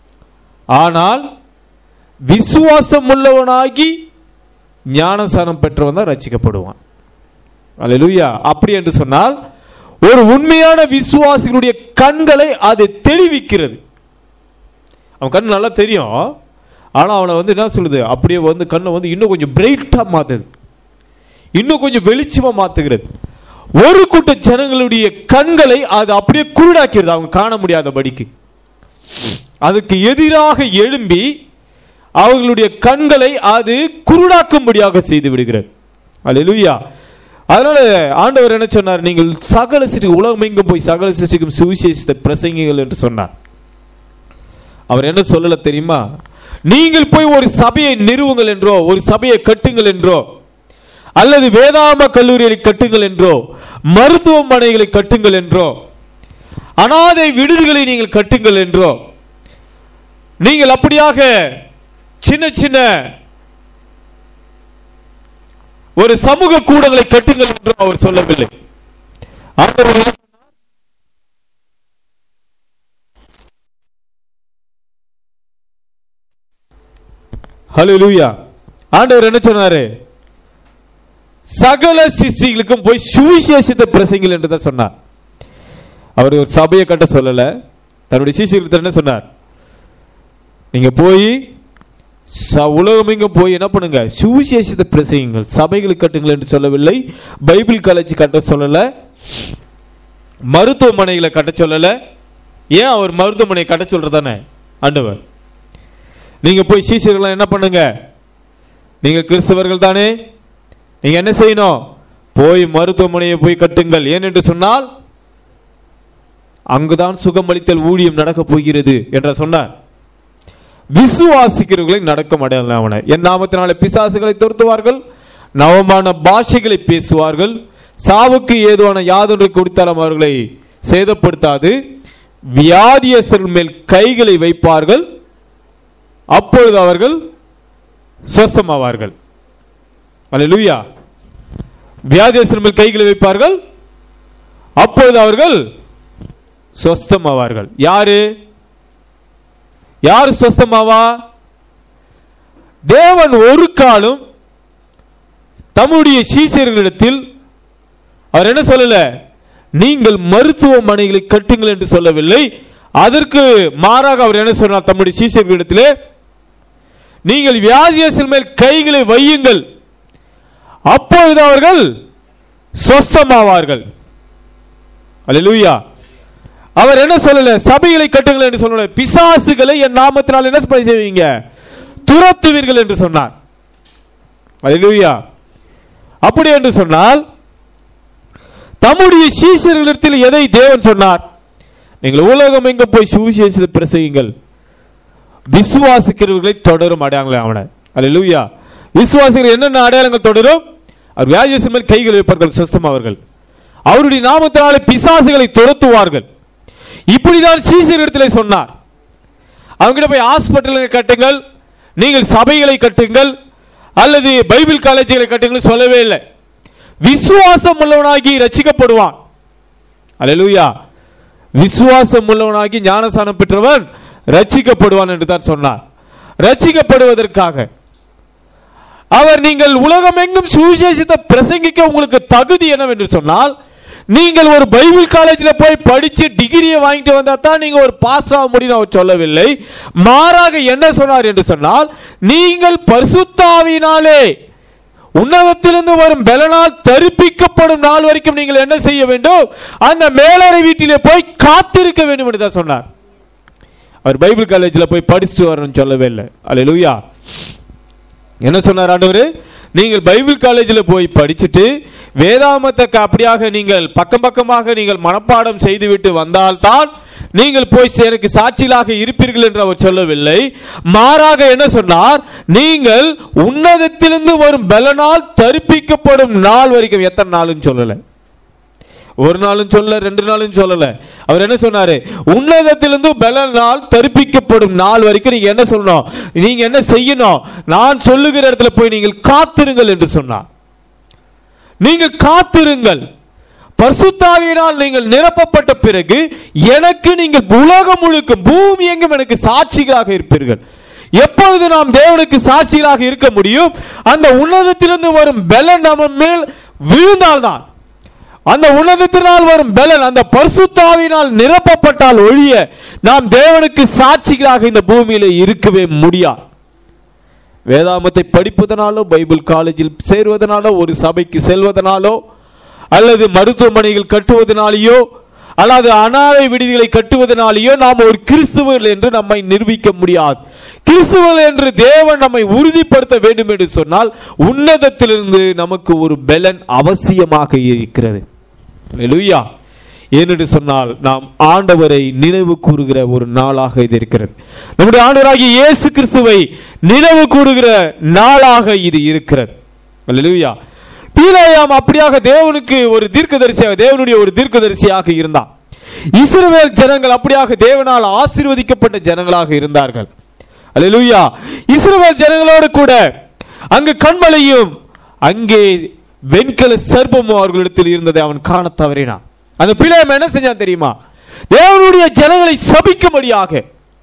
ஆனால் விசுவாசம் உள்ளவனாகி ஞானஸ்நானம் பெற்றவன் தான் ரட்சிக்கப்படுவான். அல்லேலூயா. அப்படி என்று சொன்னால் ஒரு உண்மையான விசுவாசிகளுடைய கண்களை அது தெளிவிக்கிறது. அவன் கண் நல்லா தெரியும், ஆனா அவனை என்ன சொல்லுது? அப்படியே கண்ணை இன்னும் கொஞ்சம் பிரைட்டா மாத்துது, இன்னும் கொஞ்சம் வெளிச்சமா மாத்துகிறது. ஒரு கூட்ட ஜனங்களுடைய கண்களை அது அப்படியே குருடாக்கிறது, அவங்க காண முடியாதபடிக்கு. அதுக்கு எதிராக எழும்பி அவர்களுடைய கண்களை அது குருடாக்கும்படியாக செய்து விடுகிறது. அல்லேலூயா. அதனால ஆண்டவர் என்ன சொன்னார்? நீங்கள் சகல சிருஷ்டி உலகம் எங்கும் போய் சகல சிருஷ்டிக்கும் சுவிசேஷத்தை பிரசங்கிகள் என்று சொன்னார். அவர் என்ன சொல்லல தெரியுமா? நீங்கள் போய் ஒரு சபையை நிறுவுங்கள் என்றோ, ஒரு சபையை கட்டுங்கள் என்றோ, அல்லது வேதாம கல்லூரியை கட்டுங்கள் என்றோ, மருத்துவமனைகளை கட்டுங்கள் என்றோ, அனாதை விடுதிகளை நீங்கள் கட்டுங்கள் என்றோ, நீங்கள் அப்படியாக சின்ன சின்ன ஒரு சமூக கூடங்களை கட்டுங்கள் என்று அவர் சொல்லவில்லை. ஹல்லேலூயா. ஆண்டவர் என்ன சொன்னாரு? சகல சிஷ்டிகளுக்கும் போய் சுவிசேஷத்தை பிரசங்கிகள் என்று தான் சொன்னார். அவர் ஒரு சபையை கட்ட சொல்லல, தன்னுடைய சிஷ்யர்களுக்கு என்ன சொன்னார்? நீங்க போய் உலகமெங்க போய் என்ன பண்ணுங்க? சுவிசேஷத்தை பிரசங்கிங்கள், சபைகளுக்கு கட்டுங்கள் என்று சொல்லவில்லை. பைபிள் காலேஜ் கட்ட சொல்லல, மருத்துவமனைகளை கட்ட சொல்லல. ஏன் அவர் மருத்துவமனை கட்ட சொல்றதானே ஆண்டவர்? நீங்க போய் சீஷர்கள் என்ன பண்ணுங்க? நீங்க கிறிஸ்தவர்கள் தானே, நீங்க என்ன செய்யணும்? போய் மருத்துவமனையை போய் கட்டுங்கள். ஏன் என்று சொன்னால் அங்குதான் சுகமளித்தல் ஊழியம் நடக்க போகிறது என்று சொன்னார். விசுவாசிக்கிறவர்களை நடக்கும் அடையாளம். என் நாமத்தினாலே பிசாசுகளை துரத்துவார்கள், நவமான பாஷைகளை பேசுவார்கள், சாவுக்கு ஏதுவான யாதொன்றை கொடுத்தாலும் அவர்களை சேதப்படுத்தாது, வியாதியஸ்தர்கள் மேல் கைகளை வைப்பார்கள், அப்பொழுது அவர்கள் சுஸ்தமாவார்கள். அல்லேலூயா. வியாதியஸ்தர்கள் மேல் கைகளை வைப்பார்கள், அப்பொழுது அவர்கள் சொஸ்தமாவார்கள். யாரு யாரு சொஸ்தமாவா? தேவன் ஒரு காலம் தம்முடைய சீஷர்களிடத்தில் அவர் என்ன சொல்லல, நீங்கள் மருத்துவமனைகளை கட்டுங்கள் என்று சொல்லவில்லை. அதற்கு மாறாக அவர் என்ன சொன்னார் தம்முடைய சீஷர்களிடத்திலே, நீங்கள் வியாதியஸ்தர் மேல் கைகளை வையுங்கள், அப்பொழுது அவர்கள் சொஸ்தமாவார்கள். அல்லேலூயா. அவர் என்ன சொல்லல, சபைகளை கட்டுங்கள் என்று சொல்லல, பிசாசுகளை என் நாமத்தினால் என்ன செய்வீங்க, துரத்துவீர்கள் என்று சொன்னார். அல்லேலூயா. அப்படி என்று சொன்னால் தம்முடைய சீஷர்களிடத்தில் எதை தேவன் சொன்னார்? நீங்கள் உலகம் எங்க போய் சுவிசேஷத்தை பிரசங்கிங்கள், விசுவாசிக்கிறவர்களை தொடரும் அடையாளங்கள் அவனை. அல்லேலூயா. விசுவாசிகள் என்னென்ன அடையாளங்கள் தொடரும்? அவர் வியாதியஸ்தர் மேல் கைகள் வைப்பார்கள், சொஸ்தமாவார்கள். அவருடைய நாமத்தினாலே பிசாசுகளை துரத்துவார்கள். இப்படிதான் சீஷர்களிடத்தில் சொன்னார். அவங்கிட்ட போய் ஹாஸ்பிட்டல்களை கட்டுங்கள், நீங்கள் சபைகளை கட்டுங்கள், அல்லது பைபிள் காலேஜ்களை கட்டுங்கள் சொல்லவே இல்லை. விசுவாசம் உள்ளவனாகி ரட்சிக்கப்படுவான். அல்லேலூயா. விசுவாசம் உள்ளவனாகி ஞானஸ்நானம் பெற்றவன் ரட்சிக்கப்படுவான் என்று தான் சொன்னார். ரட்சிக்கப்படுவதற்காக அவர் நீங்கள் உலகமெங்கும் சுவிசேஷத்தை பிரசங்கிக்க உங்களுக்கு தகுதி என்னவென்று சொன்னால், நீங்கள் ஒரு பைபிள் காலேஜில் போய் படிச்சு டிகிரியை வாங்கிட்டு வந்தா தான் நீங்க ஒரு பாஸ் ஆக முடியும் அவர் சொல்லவில்லை. மாறாக என்ன சொன்னார் என்று சொன்னால், நீங்கள் பரிசுத்த ஆவியினாலே உன்னதத்திலிருந்து வரும் பலனால் தரிப்பிக்கப்படும் நாள் வரைக்கும் நீங்கள் என்ன செய்ய வேண்டும், அந்த மேலறை வீட்டிலே போய் காத்திருக்க வேண்டும் என்று தான் சொன்னார். அவர் பைபிள் காலேஜில் போய் படிச்சுட்டு வரணும்னு சொல்லவே இல்லை. அல்லேலூயா. என்ன சொன்னார் ஆண்டவர்? நீங்கள் பைபிள் காலேஜில் போய் படிச்சுட்டு வேதாமத்தை அப்படியாக நீங்கள் பக்கம் பக்கமாக நீங்கள் மனப்பாடம் செய்துவிட்டு வந்தால்தான் நீங்கள் போய் எனக்கு சாட்சிகளாக இருப்பீர்கள் என்று அவர் சொல்லவில்லை. மாறாக என்ன சொன்னார், நீங்கள் உன்னதத்திலிருந்து வரும் பலனால் தரிப்பிக்கப்படும் நாள் வரைக்கும். எத்தனை நாள்னு சொல்லல, ஒரு நாளும் சொல்ல, 2 நாளும் சொல்லல. அவர் என்ன சொன்னாரு, உன்னதத்திலிருந்து பலனால் தரிப்பிக்கப்படும் நாள் வரைக்கும் நீங்க என்ன சொல்லணும், நீங்க என்ன செய்யணும், நான் சொல்லுகிற இடத்துல போய் நீங்கள் காத்திருங்கள் என்று சொன்னார். நீங்கள் காத்திருங்கள். பரிசுத்த ஆவியினால் நீங்கள் நிரப்பப்பட்ட பிறகு எனக்கு நீங்கள் உலகம் முழுக்க பூமி எங்கும் எனக்கு சாட்சிகளாக இருப்பீர்கள். எப்பொழுது நாம் தேவனுக்கு சாட்சிகளாக இருக்க முடியும்? அந்த உன்னதத்திலிருந்து வரும் பலன் நம்ம மேல் விழுந்தால்தான். அந்த உன்னதத்தினால் வரும் பலன் அந்த பரிசுத்த ஆவியினால் நிரப்பப்பட்டால் ஒழிய நாம் தேவனுக்கு சாட்சிகளாக இந்த பூமியில இருக்கவே முடியாது. வேதாமத்தை படிப்பதனாலோ, பைபிள் காலேஜில் சேருவதனாலோ, ஒரு சபைக்கு செல்வதனாலோ, அல்லது மருத்துவமனைகள் கட்டுவதனாலேயோ, அல்லது அனாதை விடுதிகளை கட்டுவதனாலேயோ நாம் ஒரு கிறிஸ்துவர்கள் என்று நம்மை நிரூபிக்க முடியாது. கிறிஸ்துவர்கள் என்று தேவன் நம்மை உறுதிப்படுத்த வேண்டும் என்று சொன்னால் உன்னதத்திலிருந்து நமக்கு ஒரு பலன் அவசியமாக இருக்கிறது. அல்லேலூயா. ஏனென்று சொன்னால் நாம் ஆண்டவரை நினைவு கூறுகிற ஒரு நாளாக இது இருக்கிறது. நம்முடைய ஆண்டவராகிய இயேசு கிறிஸ்துவை நினைவு கூறுகிற நாளாக இது இருக்கிறது. அல்லேலூயா. பீலேயாம் அப்படியாக தேவனுக்கு ஒரு தீர்க்கதரிசியாக, தேவனுடைய ஒரு தீர்க்கதரிசியாக இருந்தான். இஸ்ரவேல் ஜனங்கள் அப்படியாக தேவனால் ஆசீர்வதிக்கப்பட்ட ஜனங்களாக இருந்தார்கள். அல்லேலூயா. இஸ்ரவேல் ஜனங்களோடு கூட அங்கு கண்மலையும் அங்கே வெண்கல சர்ப்பமும் அவர்களிடத்தில் இருந்ததை அவன் காண தவறினான். அந்த பீலேயாம் என்ன செஞ்சான் தெரியுமா? தேவனுடைய ஜனங்களை சபிக்கும்படியாக,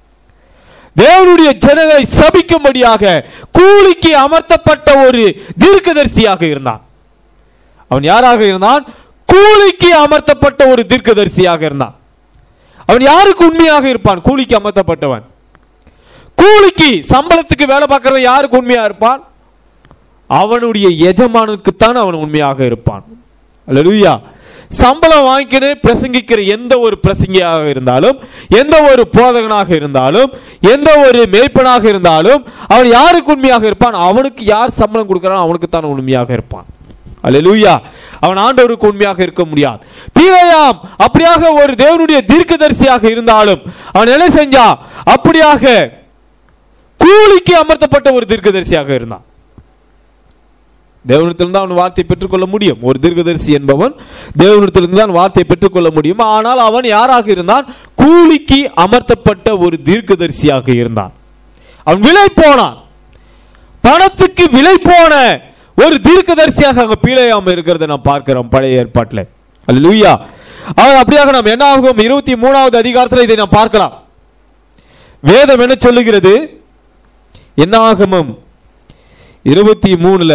தேவனுடைய ஜனங்களை சபிக்கும்படியாக கூலிக்கு அமர்த்தப்பட்ட ஒரு தீர்க்கதரிசியாக இருந்தான். அவன் யாராக இருந்தான்? கூலிக்கு அமர்த்தப்பட்ட ஒரு தீர்க்கதரிசியாக இருந்தான். அவன் யாருக்கு உண்மையாக இருப்பான்? கூலிக்கு அமர்த்தப்பட்டவன். கூலிக்கு சம்பளத்துக்கு வேலை பார்க்கிறவன் யாருக்கு உண்மையா இருப்பான்? அவனுடைய எஜமானுக்குத்தான் அவன் உண்மையாக இருப்பான். அல்லேலூயா. சம்பளம் வாங்கிக்கிட்டு பிரசங்கிக்கிற எந்த ஒரு பிரசங்கியாக இருந்தாலும், எந்த ஒரு போதகனாக இருந்தாலும், எந்த ஒரு மேய்ப்பனாக இருந்தாலும் அவன் யாருக்கு உண்மையாக இருப்பான்? அவனுக்கு யார் சம்பளம் கொடுக்கிறான் அவனுக்கு தான் உண்மையாக இருப்பான். அல்லேலூயா. அவன் ஆண்டவருக்கு உண்மையாக இருக்க முடியாது. பீலேயாம் அப்படியாக ஒரு தேவனுடைய தீர்க்கதரிசியாக இருந்தாலும் அவன் என்ன செஞ்சான்? அப்படியாக கூலிக்கு அமர்த்தப்பட்ட ஒரு தீர்க்கதரிசியாக இருந்தான். தேவனிடத்திலிருந்து அவன் வார்த்தை பெற்றுக்கொள்ள முடியும். ஒரு தீர்க்கதரிசி என்பவன் தேவனிடத்திலிருந்து தான் வார்த்தை பெற்றுக்கொள்ள முடியும். ஆனால் அவன் யாராக இருந்தான்? கூலிக்கு அமர்த்தப்பட்ட ஒரு தீர்க்கதரிசியாக இருந்தான். அவன் விலை போனான். பணத்துக்கு விலை போன ஒரு தீர்க்கதரிசியாக அங்க பீலேயாம் இருக்கிறத நாம் பார்க்கிறோம் பழைய ஏற்பாட்டில். அல்லேலூயா. அப்படியாக நாம் என்ன ஆகும்? 23வது அதிகாரத்தில் இதை நாம் பார்க்கலாம். வேதம் என்ன சொல்லுகிறது? என்னாகமம் 23ல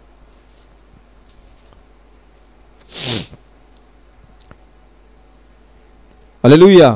அல்லேலூயா,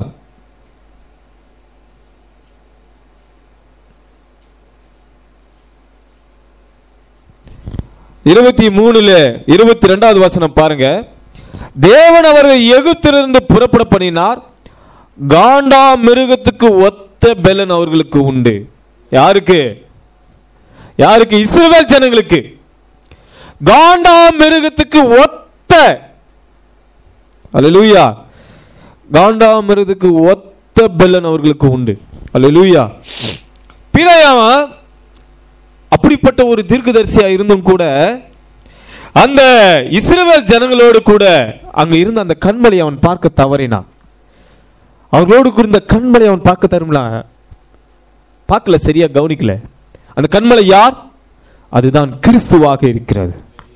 இருபத்தி 22வது வசனம் பாருங்க. தேவன் அவர்கள் எகிப்திலிருந்து புறப்பட பண்ணினார், காண்டா மிருகத்துக்கு ஒத்த பெலன் அவர்களுக்கு உண்டு. யாருக்கு? யாருக்கு? இஸ்ரவேல் ஜனங்களுக்கு. காண்டா மிருகத்துக்கு ஒத்த, அல்லேலூயா, காண்டா மிருகத்துக்கு ஒத்த பெலன் அவர்களுக்கு உண்டு. அல்லேலூயா. பிழையாம அப்படிப்பட்ட ஒரு தீர்க்கதரிசியா இருந்தும் கூட அந்த இஸ்ரவேல் ஜனங்களோடு கூட அங்க இருந்த அந்த கண்மலை அவன் பார்க்க தவறினான். அவர்களோடு கூட இந்த கண்மலை அவன் பார்க்க தரும்ல, பார்க்கல, சரியா கவனிக்கல. அந்த கண்மலை யார்? அதுதான் கிறிஸ்துவாக இருக்கிறது.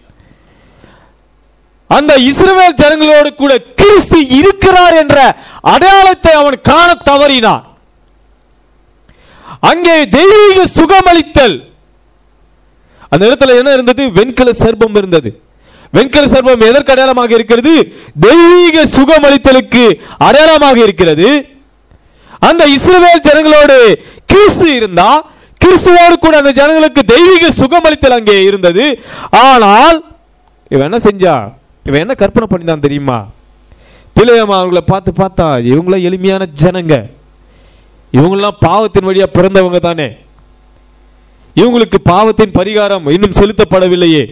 அந்த இஸ்ரவேல் ஜனங்களோடு கூட கிறிஸ்து இருக்கிறார் என்ற அடையாளத்தை அவன் காண தவறினான். அங்கே தெய்வீக சுகமளித்தல், அந்த இடத்துல என்ன இருந்தது? வெண்கல சர்ப்பம் இருந்தது. வெண்கல சர்ப்பம் எதற்கு அடையாளமாக இருக்கிறது? தெய்வீக சுகமளித்தலுக்கு அடையாளமாக இருக்கிறது. அந்த இஸ்ரவேல் ஜனங்களோடு கிறிஸ்து இருந்தா, கிறிஸ்துவோடு கூட அந்த ஜனங்களுக்கு தெய்வீக சுகமளித்தல் அங்கே இருந்தது. ஆனால் இவன் என்ன செஞ்சா? இவன் என்ன கற்பனை பண்ணிதான் தெரியுமா? பிள்ளையம்மா அவர்களை பார்த்தா இவங்களாம் எளிமையான ஜனங்க, இவங்கெல்லாம் பாவத்தின் வழியா பிறந்தவங்க தானே, இவங்களுக்கு பாவத்தின் பரிகாரம் இன்னும் செலுத்தப்படவில்லையே.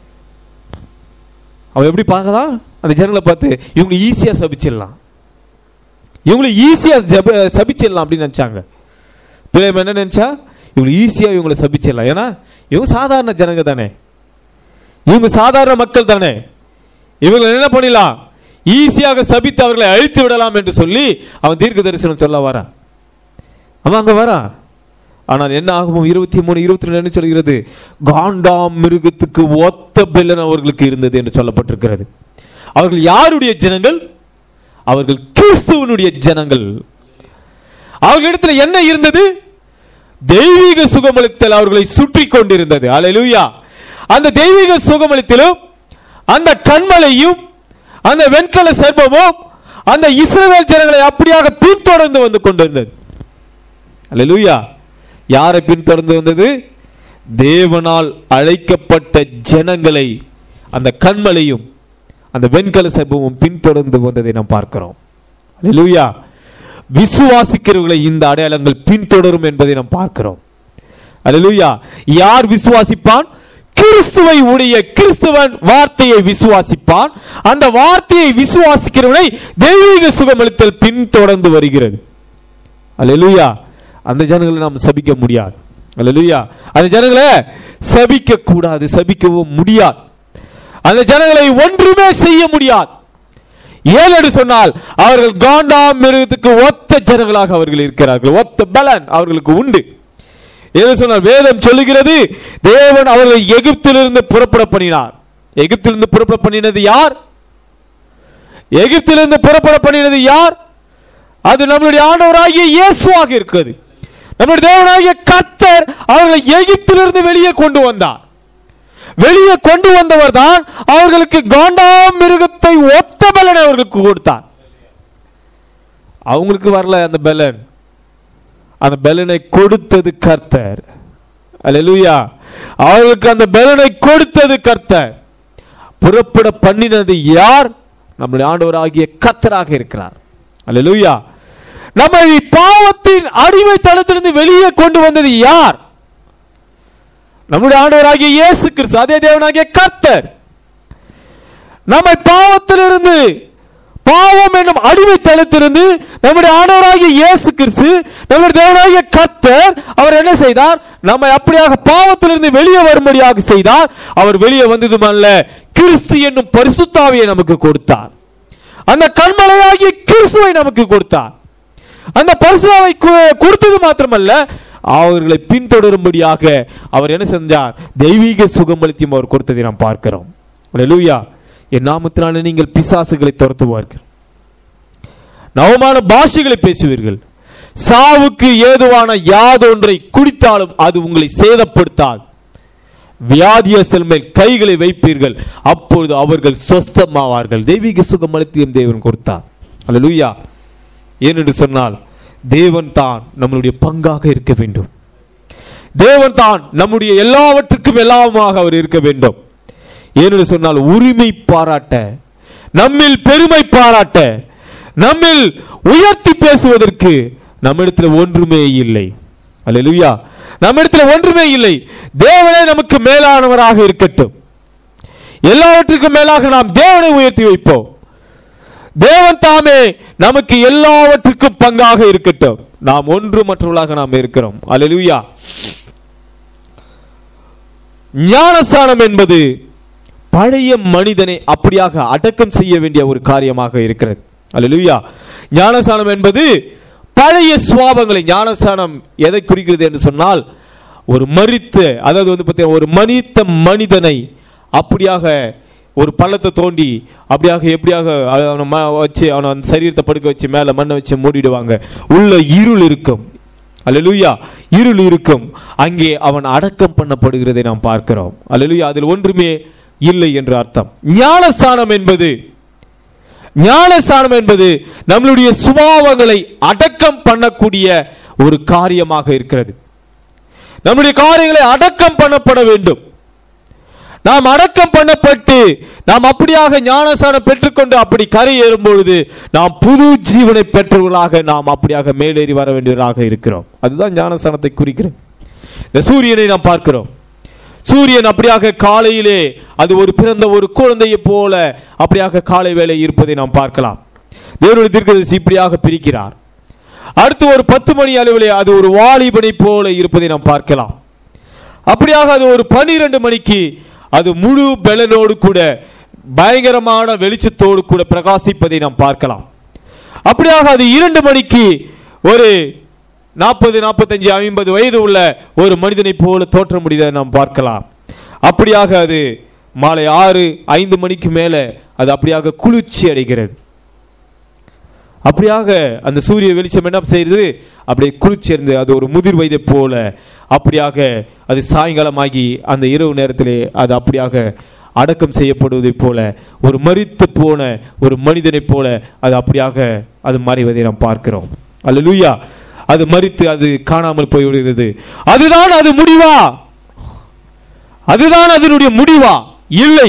அவன் எப்படி பார்க்கதான்? அந்த ஜனங்களை பார்த்து இவங்களை ஈஸியா சபிச்சிடலாம், இவங்களை ஈஸியா சபிச்சிடலாம் அப்படின்னு நினைச்சாங்க. பிள்ளையம்மா என்ன நினைச்சா? இவங்களை ஈஸியா இவங்களை சபிச்சிடலாம், ஏன்னா இவங்க சாதாரண ஜனங்க தானே, இவங்க சாதாரண மக்கள் தானே, இவங்களை என்ன பண்ணிடலாம்? ஈஸியாக சபித்து அவர்களை அழித்து விடலாம் என்று சொல்லி அவன் தீர்க்க தரிசனம் சொல்ல வரான். அவன் அங்க வரான். ஆனால் என்ன ஆகும்? 23, 22 என்ன சொல்கிறது? காண்டாம் மிருகத்துக்கு ஒத்த பெலன் அவர்களுக்கு இருந்தது என்று சொல்லப்பட்டிருக்கிறது. அவர்கள் யாருடைய ஜனங்கள்? அவர்கள் கிறிஸ்துவனுடைய ஜனங்கள். அவர்களிடத்தில் என்ன இருந்தது? தெய்வீக சுகமளித்தல் அவர்களை சுற்றி கொண்டிருந்தது. அல்லேலூயா. அந்த தெய்வீக சுகமளித்தலும் அந்த கண்மலையும் அந்த வெண்கல சர்ப்பமும் அந்த இஸ்ரவேல் ஜனங்களை அப்படியாக பின்தொடர்ந்து வந்து கொண்டிருந்தது. அல்லேலூயா. யாரை பின்தொடர்ந்து வந்தது? தேவனால் அழைக்கப்பட்ட ஜனங்களை அந்த கண்மலையும் அந்த வெண்கல சர்ப்பமும் பின்தொடர்ந்து வந்ததை நாம் பார்க்கிறோம். அல்லேலூயா. விசுவாசிக்கிறவர்களை இந்த அடையாளங்கள் பின்தொடரும் என்பதை நாம் பார்க்கிறோம். அல்லேலூயா. யார் விசுவாசிப்பான்? கிறிஸ்துவை உடைய கிறிஸ்துவன் வார்த்தையை விசுவாசிப்பான். அந்த வார்த்தையை விசுவாசிக்கிறவனை தெய்வீக சுகமளித்தல் பின்தொடர்ந்து வருகிறது. அல்லேலூயா. அந்த ஜனங்களை நாம் சபிக்க முடியாது. அல்லேலூயா. அந்த ஜனங்களை சபிக்க கூடாது, சபிக்கவும் முடியாது. அந்த ஜனங்களை ஒன்றுமே செய்ய முடியாது. ஏனென்று சொன்னால் அவர்கள் காண்டாம் மிருகத்துக்கு ஒத்த ஜனங்களாக அவர்கள் இருக்கிறார்கள். ஒத்த பலன் அவர்களுக்கு உண்டு. ஏன்னு சொன்னால் வேதம் சொல்லுகிறது, தேவன் அவர்களை எகிப்திலிருந்து புறப்பட பண்ணினார். எகிப்திலிருந்து புறப்பட பண்ணினது யார்? எகிப்திலிருந்து புறப்பட பண்ணினது யார்? அது நம்முடைய ஆண்டவராகிய இயேசுவாக இருக்கிறது. நம்முடைய தேவனாகிய கர்த்தர் அவர்களை எகிப்திலிருந்து வெளியே கொண்டு வந்தார். வெளியே கொண்டு வந்தவர் தான் அவர்களுக்கு காண்டாம் மிருகத்தை ஒத்த பலனை அவர்களுக்கு கொடுத்தார். அவங்களுக்கு வரல அந்த பலன், அந்த பலனை கொடுத்தது கர்த்தர். அல்லேலூயா. அவர்களுக்கு அந்த பலனை கொடுத்தது கர்த்தர். புறப்பட பண்ணினது யார்? நம்முடைய ஆண்டவராகிய கர்த்தராக இருக்கிறார். அல்லேலூயா. நம்மை பாவத்தின் அடிமைத்தனத்திலிருந்து வெளியே கொண்டு வந்தது யார்? நம்முடைய ஆண்டவராகிய இயேசு கிறிஸ்து, அதே தேவனாகிய கர்த்தர். நம்மை பாவத்திலிருந்து, பாவம் என்னும் அடிமைத்தனத்திலிருந்து நம்முடைய ஆண்டவராகிய இயேசு கிறிஸ்து, நம்முடைய தேவனாகிய கர்த்தர், அவர் என்ன செய்தார்? நம்மை அப்படியாக பாவத்திலிருந்து வெளியே வரும்படியாக செய்தார். அவர் வெளியே வந்ததும் அல்ல, கிறிஸ்து என்னும் பரிசுத்த ஆவியை நமக்கு கொடுத்தார். அந்த கண்மலையாகிய கிறிஸ்துவை நமக்கு கொடுத்தார். அந்த பரிசுத்த ஆவியை கொடுத்தது மாத்திரமல்ல, அவர்களை பின்தொடரும்படியாக அவர் என்ன செஞ்சார்? தெய்வீக சுகமளித்தையும் அவர் கொடுத்ததை நாம் பார்க்கிறோம். அல்லேலூயா. என் நாமத்தினாலே நீங்கள் பிசாசுகளை துரத்துவார்கள். நவமான பாஷைகளை பேசுவீர்கள். சாவுக்கு ஏதுவான யாதொன்றை குடித்தாலும் அது உங்களை சேதப்படுத்தாது. வியாதியஸ்தர் மேல் கைகளை வைப்பீர்கள், அப்பொழுது அவர்கள் சொஸ்தமாவார்கள். தெய்வீக சுகமளித்தையும் தேவன் கொடுத்தார். அல்லேலூயா. ஏனென்று சொன்னால் தேவன் தான் நம்மளுடைய பங்காக இருக்க வேண்டும். தேவன் தான் நம்முடைய எல்லாவற்றுக்கும் எல்லாமாக அவர் இருக்க வேண்டும். ஏனென்று சொன்னால் உரிமை பாராட்ட, நம்மில் பெருமை பாராட்ட, நம்மில் உயர்த்தி பேசுவதற்கு நம்மிடத்தில் ஒன்றுமே இல்லை. அல்லேலூயா. நம்மிடத்தில் ஒன்றுமே இல்லை. தேவனே நமக்கு மேலானவராக இருக்கட்டும். எல்லாவற்றுக்கும் மேலாக நாம் தேவனை உயர்த்தி வைப்போம். தேவன் தாமே நமக்கு எல்லாவற்றுக்கும் பங்காக இருக்கட்டும். நாம் ஒன்று மற்றவர்களாக நாம் இருக்கிறோம். அல்லேலூயா. ஞானஸ்நானம் என்பது பழைய மனிதனை அப்படியாக அடக்கம் செய்ய வேண்டிய ஒரு காரியமாக இருக்கிறது. அல்லேலூயா. ஞானஸ்நானம் என்பது பழைய சுவாபங்களை, ஞானஸ்நானம் எதை குறிக்கிறது என்று சொன்னால் ஒரு மரித்த, அதாவது வந்து பார்த்தீங்கன்னா ஒரு மனித மனிதனை அப்படியாக ஒரு பள்ளத்தை தோண்டி அப்படியாக எப்படியாக வச்சு அவனை அந்த சரீரத்தை படுக்க வச்சு மேலே மண்ணை வச்சு மூடிடுவாங்க. உள்ள இருள் இருக்கும். அல்லேலூயா. இருள் இருக்கும். அங்கே அவன் அடக்கம் பண்ணப்படுகிறதை நாம் பார்க்கிறோம். அல்லேலூயா. அதில் ஒன்றுமே இல்லை என்று அர்த்தம். ஞானஸ்நானம் என்பது நம்மளுடைய சுபாவங்களை அடக்கம் பண்ணக்கூடிய ஒரு காரியமாக இருக்கிறது. நம்முடைய காரியங்களை அடக்கம் பண்ணப்பட வேண்டும். நாம் அடக்கம் பண்ணப்பட்டு நாம் அப்படியாக ஞானஸ்நானம் பெற்றுக்கொண்டு அப்படி கரை ஏறும் பொழுது நாம் புது ஜீவனை பெற்றவர்களாக நாம் அப்படியாக மேலேறி வர வேண்டியவர்களாக இருக்கிறோம். அதுதான் ஞானஸ்நானத்தை குறிக்கிறது. இந்த சூரியனை நாம் பார்க்கிறோம். சூரியன் அப்படியாக காலையிலே அது ஒரு பிறந்த ஒரு குழந்தையை போல அப்படியாக காலை வேளை இருப்பதை நாம் பார்க்கலாம். தேவனுடைய தீர்க்கதரிசி இப்படியாக பிரிக்கிறார். அடுத்து ஒரு 10 மணி அளவிலே அது ஒரு வாலிபனை போல இருப்பதை நாம் பார்க்கலாம். அப்படியாக அது ஒரு 12 மணிக்கு அது முழு பெலனோடு கூட பயங்கரமான வெளிச்சத்தோடு கூட பிரகாசிப்பதை நாம் பார்க்கலாம். அப்படியாக அது 2 மணிக்கு ஒரு 40, 45, 50 வயது உள்ள ஒரு மனிதனை போல தோற்ற முடிவதை நாம் பார்க்கலாம். அப்படியாக அது மாலை 6, 5 மணிக்கு மேல அது அப்படியாக குளிர்ச்சி அடைகிறது. அப்படியாக அந்த சூரிய வெளிச்சம் என்ன செய்கிறது, அப்படியே குளிர்ச்சி இருந்து அது ஒரு முதிர் வயதை போல அப்படியாக அது சாயங்காலமாகி அந்த இரவு நேரத்திலே அது அப்படியாக அடக்கம் செய்யப்படுவதை போல ஒரு மரித்து போன ஒரு மனிதனை போல அது அப்படியாக அது மறைவதை நாம் பார்க்கிறோம். அல்லேலூயா. அது மரித்து அது காணாமல் போய்விடுகிறது. அதுதான் அது முடிவா? அதுதான் அதனுடைய முடிவா? இல்லை,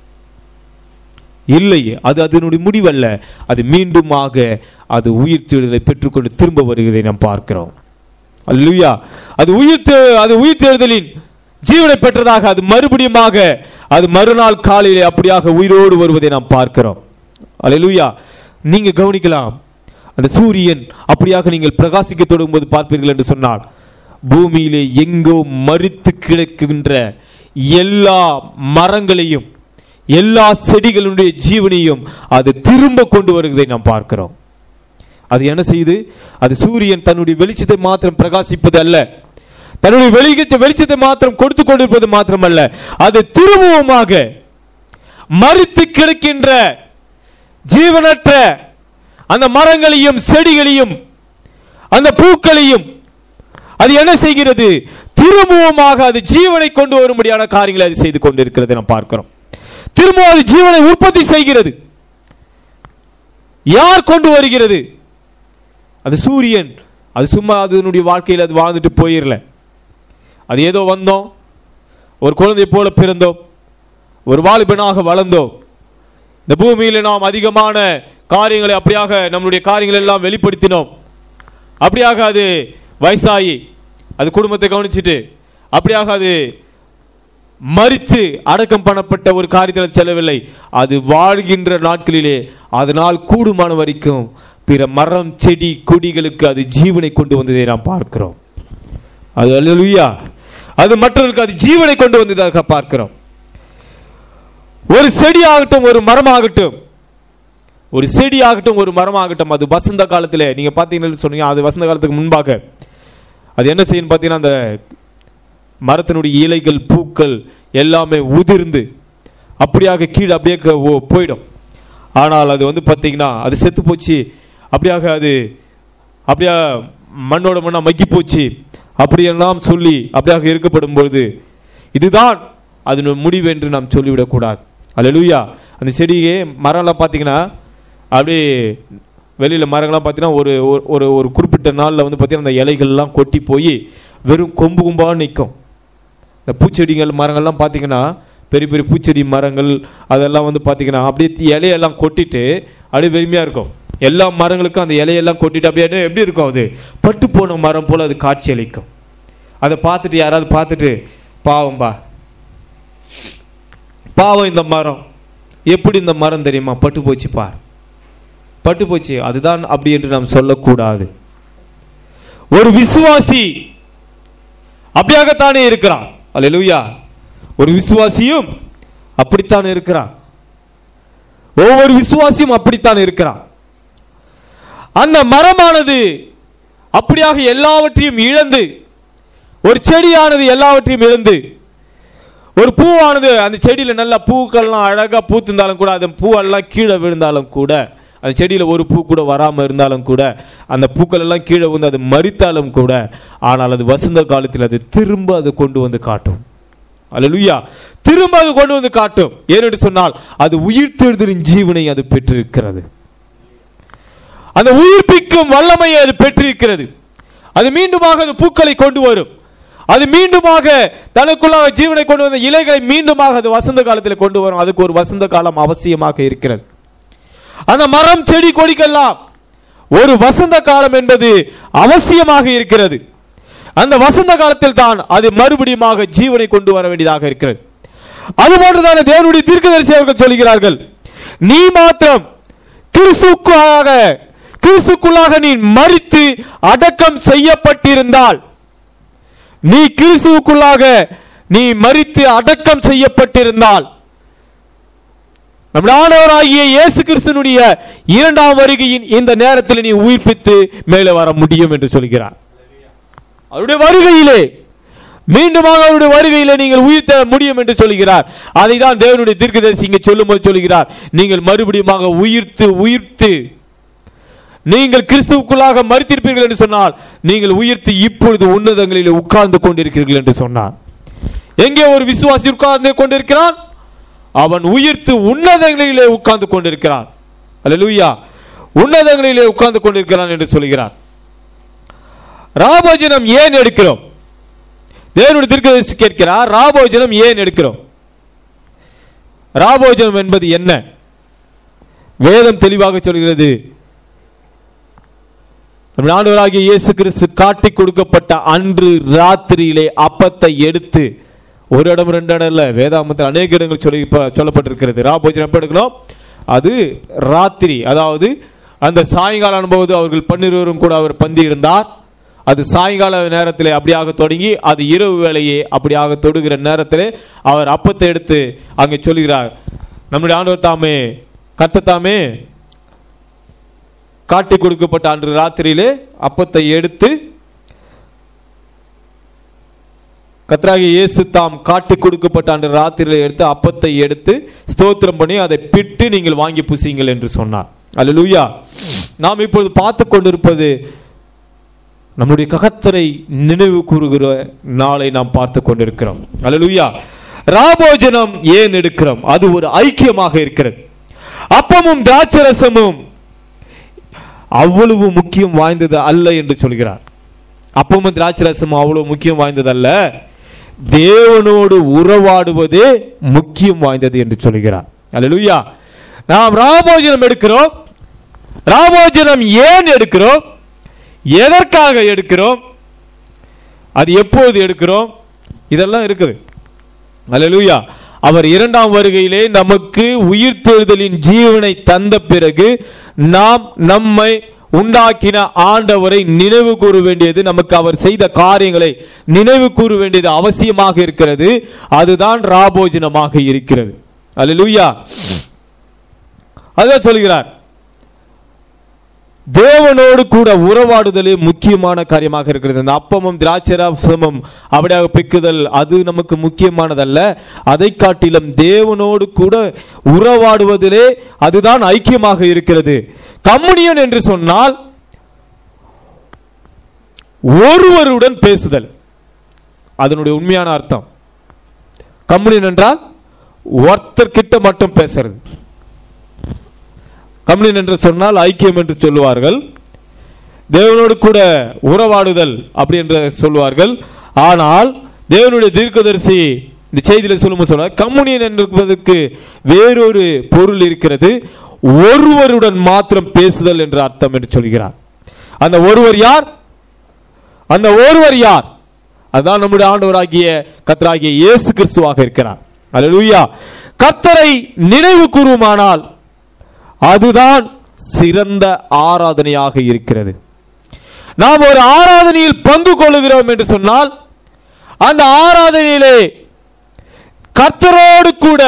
இல்லை, அது அதனுடைய முடிவல்ல. அது மீண்டுமாக அது உயிர்த்தெழுதலை பெற்றுக்கொண்டு திரும்ப வருகிறதை நாம் பார்க்கிறோம். அல்லேலூயா. அது உயிர்த்தெழுதலின் ஜீவனை பெற்றதாக அது மறுபடியுமாக அது மறுநாள் காலையிலே அப்படியாக உயிரோடு வருவதை நாம் பார்க்கிறோம். அல்லேலூயா. நீங்க கவனிக்கலாம், அந்த சூரியன் அப்படியாக நீங்கள் பிரகாசிக்க தொடங்கும் போது பார்ப்பீர்கள் என்று சொன்னால் பூமியிலே எங்கோ மரித்து கிடக்கின்ற எல்லா மரங்களையும் எல்லா செடிகளுடைய ஜீவனையும் அது திரும்ப கொண்டு வருவதை நாம் பார்க்கிறோம். அது என்ன செய்யுது? அது சூரியன் தன்னுடைய வெளிச்சத்தை மாத்திரம் பிரகாசிப்பது அல்ல, தன்னுடைய வெளிச்சத்தை மாத்திரம் கொடுத்து கொண்டிருப்பது மாத்திரமல்ல, அது திரும்பவுமாக மரித்து கிடக்கின்ற ஜீவனற்ற அந்த மரங்களையும் செடிகளையும் அந்த பூக்களையும் அது என்ன செய்கிறது? திரும்பவுமாக அது ஜீவனை கொண்டு வரும்படியான காரியங்களை அது செய்து கொண்டிருக்கிறது நாம் பார்க்கிறோம். திரும்ப அது ஜீவனை உற்பத்தி செய்கிறது. யார் கொண்டு வருகிறது? அது சூரியன். அது சும்மா அதனுடைய வாழ்க்கையில் அது வாழ்ந்துட்டு போயிடல. அது ஏதோ வந்தோம், ஒரு குழந்தை போல பிறந்தோம், ஒரு வாலிபனாக வளர்ந்தோம், இந்த பூமியில் நாம் அதிகமான காரியங்களை அப்படியாக நம்முடைய காரியங்கள் எல்லாம் வெளிப்படுத்தினோம். அப்படியாக அது வயசாகி அது குடும்பத்தை கவனிச்சுட்டு அப்படியாக அது மரித்து அடக்கம் பண்ணப்பட்ட ஒரு காரியத்தில் செல்லவில்லை. அது வாழ்கின்ற நாட்களிலே அதனால் கூடுமான வரைக்கும் பிற மரம் செடி கொடிகளுக்கு அது ஜீவனை கொண்டு வந்ததை நாம் பார்க்கிறோம். அது அல்லேலூயா. அது மற்றவர்களுக்கு அது ஜீவனை கொண்டு வந்ததாக பார்க்கிறோம். ஒரு செடி ஆகட்டும், ஒரு மரம் ஆகட்டும், ஒரு செடி ஆகட்டும், ஒரு மரம் ஆகட்டும், அது வசந்த காலத்தில் நீங்க பார்த்தீங்கன்னு சொன்னீங்க, அது வசந்த காலத்துக்கு முன்பாக அது என்ன செய்யும் பார்த்தீங்கன்னா, அந்த மரத்தினுடைய இலைகள் பூக்கள் எல்லாமே உதிர்ந்து அப்படியாக கீழே அப்படியே போயிடும். ஆனால் அது வந்து பார்த்தீங்கன்னா அது செத்து போச்சு அப்படியாக அது அப்படியா மண்ணோட மண்ணா மக்கி போச்சு அப்படியெல்லாம் சொல்லி அப்படியாக இருக்கப்படும் பொழுது இதுதான் அது முடிவு என்று நாம் சொல்லிவிடக்கூடாது. அல்லேலூயா. அந்த செடியே மரம்லாம் பார்த்தீங்கன்னா அப்படியே வெளியில் மரங்கள்லாம் பார்த்தீங்கன்னா ஒரு ஒரு ஒரு குறிப்பிட்ட நாளில் வந்து பார்த்தீங்கன்னா அந்த இலைகள்லாம் கொட்டி போய் வெறும் கொம்பு கொம்பாக நிற்கும். இந்த பூச்செடிகள் மரங்கள்லாம் பார்த்தீங்கன்னா பெரிய பெரிய பூச்செடி மரங்கள் அதெல்லாம் வந்து பார்த்தீங்கன்னா அப்படியே இலையெல்லாம் கொட்டிட்டு அப்படியே வெறுமையாக இருக்கும். எல்லா மரங்களுக்கும் அந்த இலையெல்லாம் கொட்டிட்டு அப்படியே எப்படி இருக்கும், அது பட்டு போன மரம் போல் அது காட்சி அளிக்கும். அதை பார்த்துட்டு யாராவது பார்த்துட்டு பாவம் இந்த மரம், எப்படி இந்த மரம் தெரியுமா பட்டு போச்சு பார், பட்டு போச்சு, அதுதான் அப்படி என்று நாம் சொல்லக்கூடாது. ஒரு விசுவாசி அப்படியாகத்தானே இருக்கிறான். அல்லேலூயா. ஒரு விசுவாசியும் அப்படித்தான் இருக்கிறான். ஒவ்வொரு விசுவாசியும் அப்படித்தான் இருக்கிறான். அந்த மரமானது அப்படியாக எல்லாவற்றையும் இழந்து, ஒரு செடியானது எல்லாவற்றையும் இழந்து, ஒரு பூவானது அந்த செடியில் நல்ல பூக்கள்லாம் அழகா பூத்திருந்தாலும் கூட அந்த பூவெல்லாம் கீழே விழுந்தாலும் கூட, அந்த செடியில் ஒரு பூ கூட வராமல் இருந்தாலும் கூட, அந்த பூக்கள் எல்லாம் கீழே வந்து அது மரித்தாலும் கூட, ஆனால் அது வசந்த காலத்தில் அது திரும்ப அது கொண்டு வந்து காட்டும். அல்லேலூயா. திரும்ப அது கொண்டு வந்து காட்டும். ஏனென்று சொன்னால் அது உயிர்த்தெழுதலின் ஜீவனை அது பெற்றிருக்கிறது. அந்த உயிர்ப்பிக்கும் வல்லமையை அது பெற்றிருக்கிறது. அது மீண்டுமாக அது பூக்களை கொண்டு வரும். அது மீண்டுமாக தனக்குள்ளாக ஜீவனை கொண்டு வந்த இலைகளை மீண்டுமாக அது வசந்த காலத்தில் கொண்டு வரும். அதுக்கு ஒரு வசந்த காலம் அவசியமாக இருக்கிறது. அந்த மரம் செடி கொடிக்கெல்லாம் ஒரு வசந்த காலம் என்பது அவசியமாக இருக்கிறது. அந்த வசந்த காலத்தில் தான் அது மறுபடியும் ஜீவனை கொண்டு வர வேண்டியதாக இருக்கிறது. அதுபோன்றுதான தேவனுடைய தீர்க்கதரிசி அவர்கள் சொல்கிறார்கள், நீ மாத்திரம் கிறிஸ்துக்குள்ளாக நீ மரித்து அடக்கம் செய்யப்பட்டிருந்தால், நீ கிறிஸ்துவுக்குள்ளாக நீ மரித்து அடக்கம் செய்யப்பட்டிருந்தால், நம்முடைய ஆண்டவராகிய இயேசு கிறிஸ்துவினுடைய இரண்டாம் வருகையின் இந்த நேரத்தில் நீ உயிர்ப்பித்து மேலே வர முடியும் என்று சொல்கிறார். அவருடைய வருகையிலே மீண்டுமாக அவருடைய வருகையிலே நீங்கள் உயிர் தர முடியும் என்று சொல்கிறார். அதை தான் தேவனுடைய தீர்க்கதரிசி இங்கே சொல்லும்போது சொல்கிறார், நீங்கள் மறுபடியும் உயிர்த்து நீங்கள் கிறிஸ்துவுக்குள்ளாக மரித்திருப்பீர்கள் என்று சொன்னால், நீங்கள் உயிர்த்து இப்பொழுது உன்னதங்களிலே உட்கார்ந்து கொண்டிருக்கிறீர்கள் என்று சொன்னார். எங்கே ஒரு விசுவாசி உட்கார்ந்து கொண்டிருக்கிறான்? அவன் உயிர்த்து உன்னதங்களிலே உட்கார்ந்து கொண்டிருக்கிறான். அல்லேலூயா. உன்னதங்களிலே உட்கார்ந்து கொண்டிருக்கிறான் என்று சொல்கிறார். ராபோஜனம் ஏன் எடுக்கிறோம்? தேவனுடைய தீர்க்கதரிசி கேட்கிறார், ராபோஜனம் ஏன் எடுக்கிறோம்? ராபோஜனம் என்பது என்ன? வேதம் தெளிவாக சொல்கிறது, ஆண்டவராகிய இயேசு கிறிஸ்து காட்டி கொடுக்கப்பட்ட அன்று ராத்திரியிலே அப்பத்தை எடுத்து, ஒரு இடம் ரெண்டு இடம் இல்ல, வேதாமத்தில் அநேக இடங்கள் சொல்லப்பட்டிருக்கிறது. ராபோஜனம் எப்ப எடுக்கணும்? அது ராத்திரி, அதாவது அந்த சாயங்காலம் போது அவர்கள் 12 கூட அவர் பந்தி இருந்தார். அது சாயங்கால நேரத்தில் அப்படியாக தொடங்கி அது இரவு வேளையே அப்படியாக தொடுகிற நேரத்தில் அவர் அப்பத்தை எடுத்து அங்கே சொல்கிறார், நம்முடைய ஆண்டவர் தாமே கர்த்தத்தாமே காட்டி கொடுக்கப்பட்ட அன்று ராத்திரியிலே அப்பத்தை எடுத்து, கர்த்தராகிய இயேசு தாம் காட்டி கொடுக்கப்பட்ட அன்று ராத்திரியிலே எடுத்து அப்பத்தை எடுத்து ஸ்தோத்திரம் பண்ணி அதை பிட்டு நீங்கள் வாங்கி புசியுங்கள் என்று சொன்னார். அல்லேலூயா. நாம் இப்பொழுது பார்த்து கொண்டிருப்பது நம்முடைய கர்த்தரை நினைவு கூறுகிற நாளை நாம் பார்த்து கொண்டிருக்கிறோம். அல்லேலூயா. ராபோஜனம் ஏன் எடுக்கிறோம்? அது ஒரு ஐக்கியமாக இருக்கிறது. அப்பமும் திராட்சரசமும் அவ்வளவு முக்கியம் வாய்ந்தது அல்ல என்று சொல்கிறார். அப்பமும் திராட்சரசமும் அவ்வளவு முக்கியம் வாய்ந்தது அல்ல, தேவனோடு உறவாடுவதே முக்கியம் வாய்ந்தது என்று சொல்கிறார். அல்லேலூயா. நாம் ராபோஜனம் எடுக்கிறோம். ராபோஜனம் ஏன் எடுக்கிறோம்? எதற்காக எடுக்கிறோம்? அது எப்போது எடுக்கிறோம்? இதெல்லாம் இருக்குது. அல்லேலூயா. அவர் இரண்டாம் வருகையிலே நமக்கு உயிர்த்தெழுதலின் ஜீவனை தந்த பிறகு நாம் நம்மை உண்டாக்கின ஆண்டவரை நினைவு கூற வேண்டியது, நமக்கு அவர் செய்த காரியங்களை நினைவு கூற வேண்டியது அவசியமாக இருக்கிறது. அதுதான் ராபோஜனமாக இருக்கிறது. அல்லேலூயா. அதான் சொல்கிறார், தேவனோடு கூட உறவாடுதலே முக்கியமான காரியமாக இருக்கிறது. இந்த அப்பமும் திராட்சரசமும் அப்படியாக பிக்குதல் அது நமக்கு முக்கியமானதல்ல. அதை காட்டிலும் தேவனோடு கூட உறவாடுவதிலே அதுதான் ஐக்கியமாக இருக்கிறது. கம்யூனியன் என்று சொன்னால் ஒருவருடன் பேசுதல், அதனுடைய உண்மையான அர்த்தம். கம்யூனியன் என்றால் ஒருத்தர் கிட்ட மட்டும் பேசுறது. கம்யூனியன் என்று சொன்னால் ஐக்கியம் என்று சொல்லுவார்கள். தேவனோடு கூட உறவாடுதல் அப்படி என்று சொல்லுவார்கள். ஆனால் தேவனுடைய தீர்க்கதரிசி இந்த செய்தியில சொல்லும்போது கம்யூனியன் என்பதற்கு வேறொரு பொருள் இருக்கிறது. ஒருவருடன் மாத்திரம் பேசுதல் என்ற அர்த்தம் என்று சொல்கிறார். அந்த ஒருவர் யார்? அந்த ஒருவர் யார்? அதான் நம்முடைய ஆண்டவராகிய கர்த்தராகிய இயேசு கிறிஸ்துவாக இருக்கிறார். அல்லேலூயா. கர்த்தரை நினைவு கூறுமானால் அதுதான் சிறந்த ஆராதனையாக இருக்கிறது. நாம் ஒரு ஆராதனையில் பங்கு கொள்ளுகிறோம் என்று சொன்னால் அந்த ஆராதனையிலே கர்த்தரோடு கூட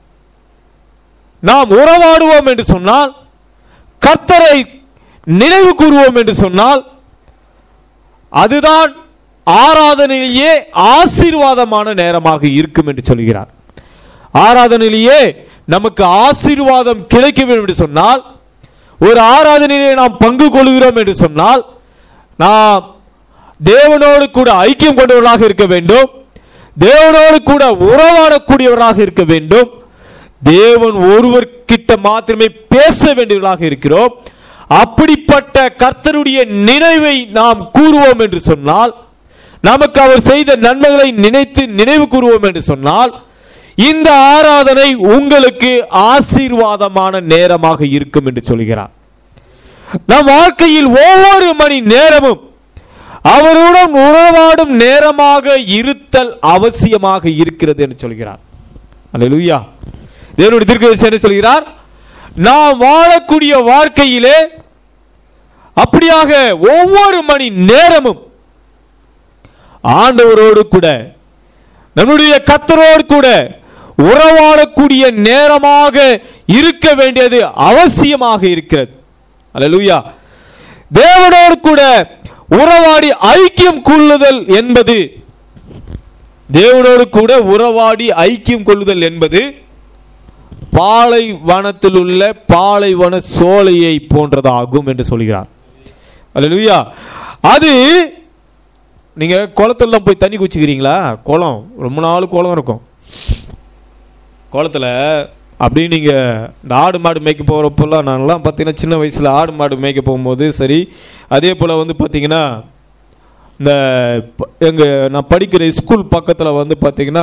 நாம் உறவாடுவோம் என்று சொன்னால், கர்த்தரை நினைவு கூறுவோம் என்று சொன்னால், அதுதான் ஆராதனையிலேயே ஆசீர்வாதமான நேரமாக இருக்கும் என்று சொல்கிறார். ஆராதனையிலேயே நமக்கு ஆசீர்வாதம் கிடைக்க வேண்டும் என்று சொன்னால், ஒரு ஆராதனையிலே நாம் பங்கு கொள்கிறோம் என்று சொன்னால், நாம் தேவனோடு கூட ஐக்கியம் கொண்டவர்களாக இருக்க வேண்டும். தேவனோடு கூட உறவாடக்கூடியவராக இருக்க வேண்டும். தேவன் ஒருவர் கிட்ட மாத்திரமே பேச வேண்டியவர்களாக இருக்கிறோம். அப்படிப்பட்ட கர்த்தருடைய நினைவை நாம் கூறுவோம் என்று சொன்னால், நமக்கு அவர் செய்த நன்மைகளை நினைத்து நினைவு கூறுவோம் என்று சொன்னால், இந்த ஆராதனை உங்களுக்கு ஆசீர்வாதமான நேரமாக இருக்கும் என்று சொல்கிறார். நம் வாழ்க்கையில் ஒவ்வொரு மணி நேரமும் அவருடன் உறவாடும் நேரமாக இருத்தல் அவசியமாக இருக்கிறது என்று சொல்கிறார். அல்லேலூயா. தேவனுடைய தீர்க்கதரிசி என்ன சொல்கிறார்? நாம் வாழக்கூடிய வாழ்க்கையிலே அப்படியாக ஒவ்வொரு மணி நேரமும் ஆண்டவரோடு கூட நம்முடைய கர்த்தரோடு கூட உறவாடக்கூடிய நேரமாக இருக்க வேண்டியது அவசியமாக இருக்கிறது. அல்லேலூயா. தேவனோடு கூட உறவாடி ஐக்கியம் கொள்ளுதல் என்பது, தேவனோடு கூட உறவாடி ஐக்கியம் கொள்ளுதல் என்பது பாலைவனத்தில் உள்ள பாலைவன சோலையை போன்றதாகும் என்று சொல்கிறார். அல்லேலூயா. அது நீங்க குளத்துல போய் தண்ணி குச்சிக்கிறீங்களா? குளம் ரொம்ப நாள் குளம் இருக்கும். குளத்துல அப்படி நீங்க இந்த ஆடு மாடு மேய்க்க போறப்பெல்லாம், நான்லாம் பார்த்தீங்கன்னா சின்ன வயசுல ஆடு மாடு மேய்க்க போகும்போது சரி, அதே போல வந்து பார்த்தீங்கன்னா இந்த நான் படிக்கிற ஸ்கூல் பக்கத்தில் வந்து பார்த்தீங்கன்னா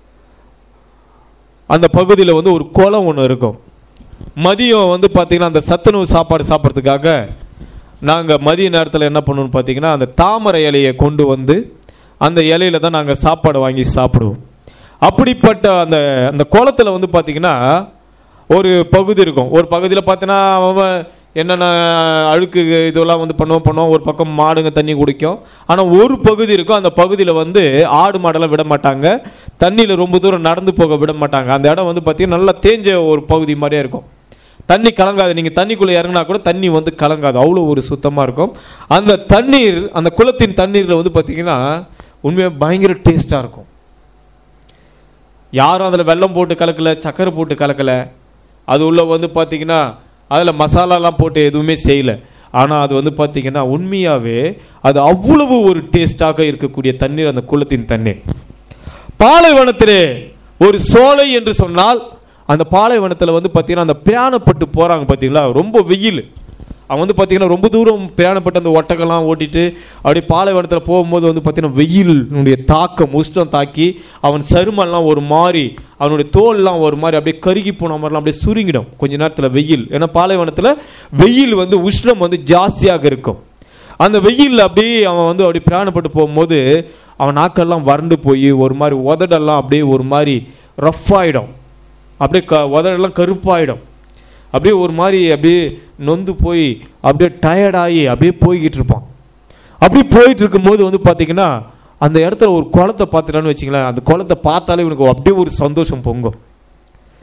அந்த பகுதியில் வந்து ஒரு குளம் ஒன்று இருக்கும். மதியம் வந்து பார்த்தீங்கன்னா அந்த சத்துணவு சாப்பாடு சாப்பிட்றதுக்காக நாங்கள் மதிய நேரத்தில் என்ன பண்ணுவோம்னு பார்த்தீங்கன்னா, அந்த தாமரை இலையை கொண்டு வந்து அந்த இலையில தான் நாங்கள் சாப்பாடு வாங்கி சாப்பிடுவோம். அப்படிப்பட்ட அந்த அந்த குளத்தில் வந்து பார்த்தீங்கன்னா ஒரு பகுதி இருக்கும். ஒரு பகுதியில் பார்த்தீங்கன்னா அவன் என்னென்ன அழுக்கு இதெல்லாம் வந்து பண்ணுவோம். ஒரு பக்கம் மாடுங்க தண்ணி குடிக்கும். ஆனால் ஒரு பகுதி இருக்கும், அந்த பகுதியில் வந்து ஆடு மாடெல்லாம் விட மாட்டாங்க, தண்ணியில் ரொம்ப தூரம் நடந்து போக விட மாட்டாங்க. அந்த இடம் வந்து பார்த்தீங்கன்னா நல்லா தேஞ்ச ஒரு பகுதி மாதிரியே இருக்கும். தண்ணி கலங்காது. நீங்கள் தண்ணிக்குள்ளே இறங்கினா கூட தண்ணி வந்து கலங்காது, அவ்வளோ ஒரு சுத்தமாக இருக்கும். அந்த தண்ணீர், அந்த குளத்தின் தண்ணீரில் வந்து பார்த்தீங்கன்னா உண்மையாக பயங்கர டேஸ்ட்டாக இருக்கும். யாரும் அதில் வெல்லம் போட்டு கலக்கலை, சக்கரை போட்டு கலக்கலை. அது உள்ள வந்து பார்த்தீங்கன்னா அதில் மசாலாலாம் போட்டு எதுவுமே செய்யலை. ஆனால் அது வந்து பார்த்தீங்கன்னா உண்மையாகவே அது அவ்வளவு ஒரு டேஸ்டாக இருக்கக்கூடிய தண்ணீர் அந்த குளத்தின் தண்ணீர். பாலைவனத்திலே ஒரு சோலை என்று சொன்னால், அந்த பாலைவனத்தில் வந்து பார்த்தீங்கன்னா அந்த பிரயாணப்பட்டு போகிறாங்க பார்த்தீங்களா, ரொம்ப வெயில். அவன் வந்து பார்த்தீங்கன்னா ரொம்ப தூரம் பிரயாணப்பட்டு அந்த ஒட்டகெல்லாம் ஓட்டிட்டு அப்படி பாலைவனத்தில் போகும்போது வந்து பார்த்தீங்கன்னா வெயிலுடைய தாக்கம் உஷ்ணம் தாக்கி அவன் சருமெல்லாம் ஒரு மாதிரி, அவனுடைய தோல்லாம் ஒரு மாதிரி அப்படியே கருகி போன மாதிரிலாம் அப்படியே சுருங்கிடும் கொஞ்ச நேரத்தில் வெயில். ஏன்னா பாலைவனத்தில் வெயில் வந்து உஷ்ணம் வந்து ஜாஸ்தியாக இருக்கும். அந்த வெயிலில் அப்படியே அவன் வந்து அப்படி பிரயாணப்பட்டு போகும்போது அவன் நாக்கெல்லாம் வறண்டு போய் ஒரு மாதிரி உதடெல்லாம் அப்படியே ஒரு மாதிரி ரஃப் ஆகிடும், அப்படியே உதடெல்லாம் கருப்பாயிடும், அப்படியே ஒரு மாதிரி அப்படியே நொந்து போய் அப்படியே டயர்டாகி அப்படியே போய்கிட்டு இருப்பான். அப்படி போயிட்டு இருக்கும்போது வந்து பார்த்தீங்கன்னா அந்த இடத்துல ஒரு குளத்தை பார்த்துட்டான்னு வச்சுங்களேன், அந்த குளத்தை பார்த்தாலே இவனுக்கு அப்படியே ஒரு சந்தோஷம் பொங்கும்.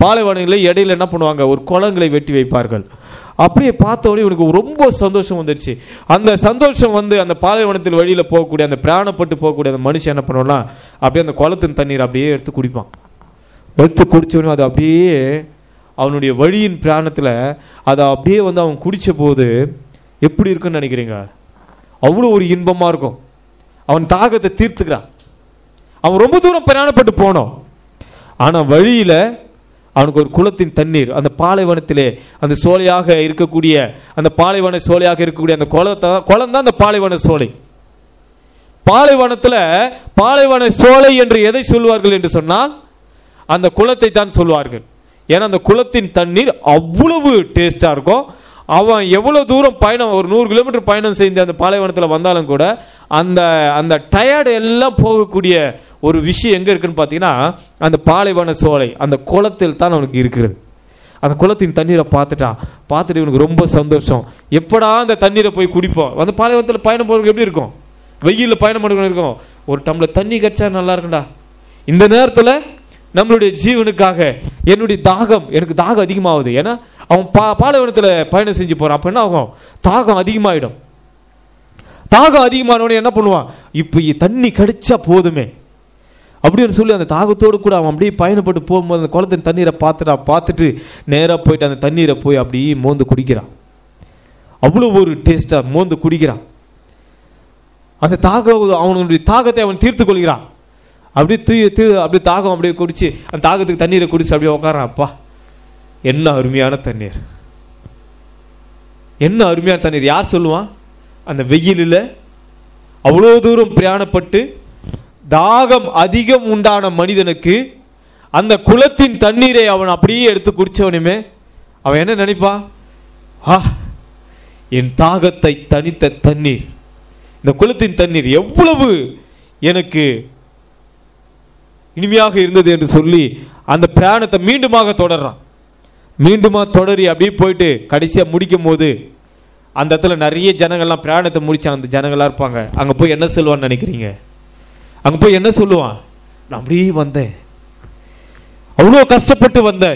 பாலைவனங்களில் இடையில என்ன பண்ணுவாங்க, ஒரு குளங்களை வெட்டி வைப்பார்கள். அப்படியே பார்த்தோடனே இவனுக்கு ரொம்ப சந்தோஷம் வந்துடுச்சு. அந்த சந்தோஷம் வந்து அந்த பாலைவனத்தில் வழியில் போகக்கூடிய அந்த பிராணப்பட்டு போகக்கூடிய அந்த மனுஷன் என்ன பண்ணுவான்னா, அப்படியே அந்த குளத்தின் தண்ணீர் அப்படியே எடுத்து குடிப்பான். எடுத்து குடிச்சோடனே அது அப்படியே அவனுடைய வழியின் பிராணத்தில் அதை அப்படியே வந்து அவன் குடித்த போது எப்படி இருக்குன்னு நினைக்கிறீங்க? அவ்வளோ ஒரு இன்பமாக இருக்கும். அவன் தாகத்தை தீர்த்துக்கிறான். அவன் ரொம்ப தூரம் பிரயாணப்பட்டு போனோம். ஆனால் வழியில் அவனுக்கு ஒரு குளத்தின் தண்ணீர், அந்த பாலைவனத்திலே அந்த சோலையாக இருக்கக்கூடிய அந்த பாலைவன சோலையாக இருக்கக்கூடிய அந்த குளம் தான் அந்த பாலைவன சோலை. பாலைவனத்தில் பாலைவன சோலை என்று எதை சொல்வார்கள் என்று சொன்னால் அந்த குளத்தை தான் சொல்வார்கள். ஏன்னா அந்த குளத்தின் தண்ணீர் அவ்வளவு டேஸ்டாக இருக்கும். அவன் எவ்வளோ தூரம் பயணம், ஒரு 100 கிலோமீட்டர் பயணம் செய்து அந்த பாலைவனத்தில் வந்தாலும் கூட அந்த அந்த டயர்டு எல்லாம் போகக்கூடிய ஒரு விஷயம் எங்கே இருக்குன்னு பார்த்தீங்கன்னா அந்த பாலைவன சோலை, அந்த குளத்தில் தான் அவனுக்கு இருக்கிறது. அந்த குளத்தின் தண்ணீரை பார்த்துட்டு இவனுக்கு ரொம்ப சந்தோஷம். எப்படா அந்த தண்ணீரை போய் குடிப்போம். அந்த பாலைவனத்தில் பயணம் போகிறதுக்கு எப்படி இருக்கும்? வெயிலில் பயணம் பண்ண இருக்கும். ஒரு டம்ளர் தண்ணி கிடைச்சா நல்லா இருக்குண்டா. இந்த நேரத்தில் நம்மளுடைய ஜீவனுக்காக என்னுடைய தாகம், எனக்கு தாகம் அதிகமாகுது. ஏன்னா அவன் பாலைவனத்தில் பயணம் செஞ்சு போகிறான். அப்போ என்ன ஆகும்? தாகம் அதிகமாகிடும். தாகம் அதிகமானவனே என்ன பண்ணுவான்? இப்போ தண்ணி கிடைச்சா போதுமே அப்படின்னு சொல்லி அந்த தாகத்தோடு கூட அவன் அப்படியே பயணப்பட்டு போகும்போது அந்த குளத்தின் தண்ணீரை பார்த்துட்டு நேராக போயிட்டு அந்த தண்ணீரை போய் அப்படியே மோந்து குடிக்கிறான். அவ்வளோ ஒரு டேஸ்டாக மோந்து குடிக்கிறான். அந்த அவனுடைய தாகத்தை அவன் தீர்த்து கொள்கிறான். அப்படியே அப்படியே தாகம் அப்படியே குடிச்சு அந்த தாகத்துக்கு தண்ணீரை குடிச்சு அப்படியே உட்காரான். அப்பா என்ன அருமையான தண்ணீர், என்ன அருமையான தண்ணீர். யார் சொல்லுவான்? அந்த வெயிலில் அவ்வளோ தூரம் பிரயாணப்பட்டு தாகம் அதிகம் உண்டான மனிதனுக்கு அந்த குளத்தின் தண்ணீரை அவன் அப்படியே எடுத்து குடிச்சவனுமே அவன் என்ன நினைப்பான்? என் தாகத்தை தணித்த தண்ணீர், இந்த குளத்தின் தண்ணீர் எவ்வளவு எனக்கு இனிமையாக இருந்தது என்று சொல்லி அந்த பிரயாணத்தை மீண்டுமாக தொடர்றான். தொடரி அப்படியே போயிட்டு கடைசியாக முடிக்கும் போது அந்த இடத்துல நிறைய ஜனங்கள்லாம் பிரயாணத்தை முடிச்ச அந்த ஜனங்களாக இருப்பாங்க. அங்கே போய் என்ன சொல்லுவான்னு நினைக்கிறீங்க? அங்கே போய் என்ன சொல்லுவான்? நான் அப்படியே வந்தேன், அவ்வளோ கஷ்டப்பட்டு வந்தேன்,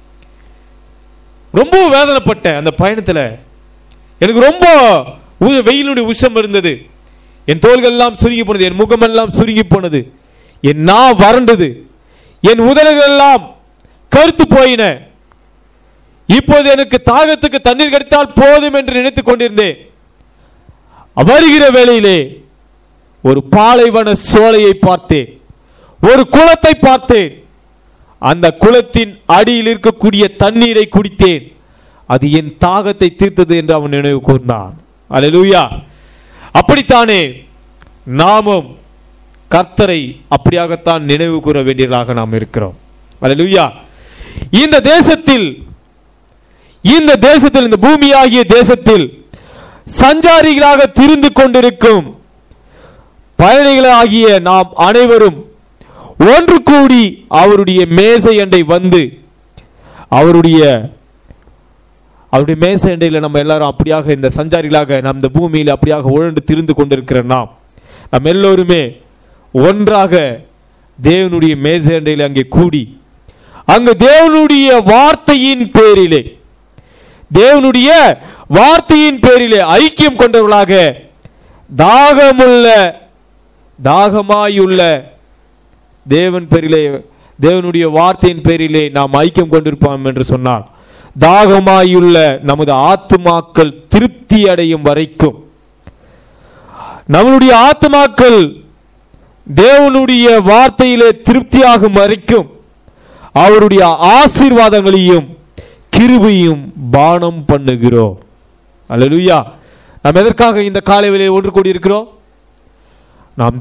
ரொம்ப வேதனைப்பட்டேன் அந்த பயணத்தில், எனக்கு ரொம்ப வெயிலுடைய உஷ்ணம் இருந்தது, என் தோள்கள் எல்லாம் சுருங்கி போனது, என் முகமெல்லாம் சுருங்கி போனது, என் நா வறண்டது, என் உதடுகள் எல்லாம் கருத்து போயின. இப்போது எனக்கு தாகத்துக்கு தண்ணீர் கிடைத்தால் போதும் என்று நினைத்துக் கொண்டிருந்தேன். வருகிற வேளையிலே ஒரு பாலைவன சோலையை பார்த்தேன், ஒரு குளத்தை பார்த்தேன். அந்த குளத்தின் அடியில் இருக்கக்கூடிய தண்ணீரை குடித்தேன். அது என் தாகத்தை தீர்த்தது என்று அவன் நினைவு கூர்ந்தான். அல்லேலூயா. அப்படித்தானே நாமும் கர்த்தரை அப்படியாகத்தான் நினைவு கூற வேண்டியவர்களாக நாம் இருக்கிறோம். அல்லேலூயா. இந்த தேசத்தில் இந்த பூமியாகிய தேசத்தில் சஞ்சாரிகளாக திரிந்து கொண்டிருக்கும் பயணிகளாகிய நாம் அனைவரும் ஒன்று கூடி அவருடைய மேசை அண்டை வந்து அவருடைய மேசை அண்டையில் நம்ம எல்லாரும் அப்படியாக இந்த சஞ்சாரிகளாக நாம் இந்த பூமியில் அப்படியாக உழண்டு திரிந்து கொண்டிருக்கிற நாம் எல்லோருமே ஒன்றாக தேவனுடைய மேசை அண்டையில் அங்கே கூடி அங்கு தேவனுடைய வார்த்தையின் பேரிலே ஐக்கியம் கொண்டவர்களாக தாகமாயுள்ள தேவனுடைய வார்த்தையின் பேரிலே நாம் ஐக்கியம் கொண்டிருப்போம் என்று சொன்னார். தாகமாயுள்ள நமது ஆத்துமாக்கள் திருப்தி அடையும் வரைக்கும், நம்முடைய ஆத்துமாக்கள் தேவனுடைய வார்த்தையிலே திருப்தியாகும் வரைக்கும் அவருடைய ஆசீர்வாதங்களையும் கிருபையும் பானம் பண்ணுகிறோம். அல்லேலூயா. நாம் எதற்காக இந்த காலை வேளையில் ஒன்று கூடி இருக்கிறோம்? நாம்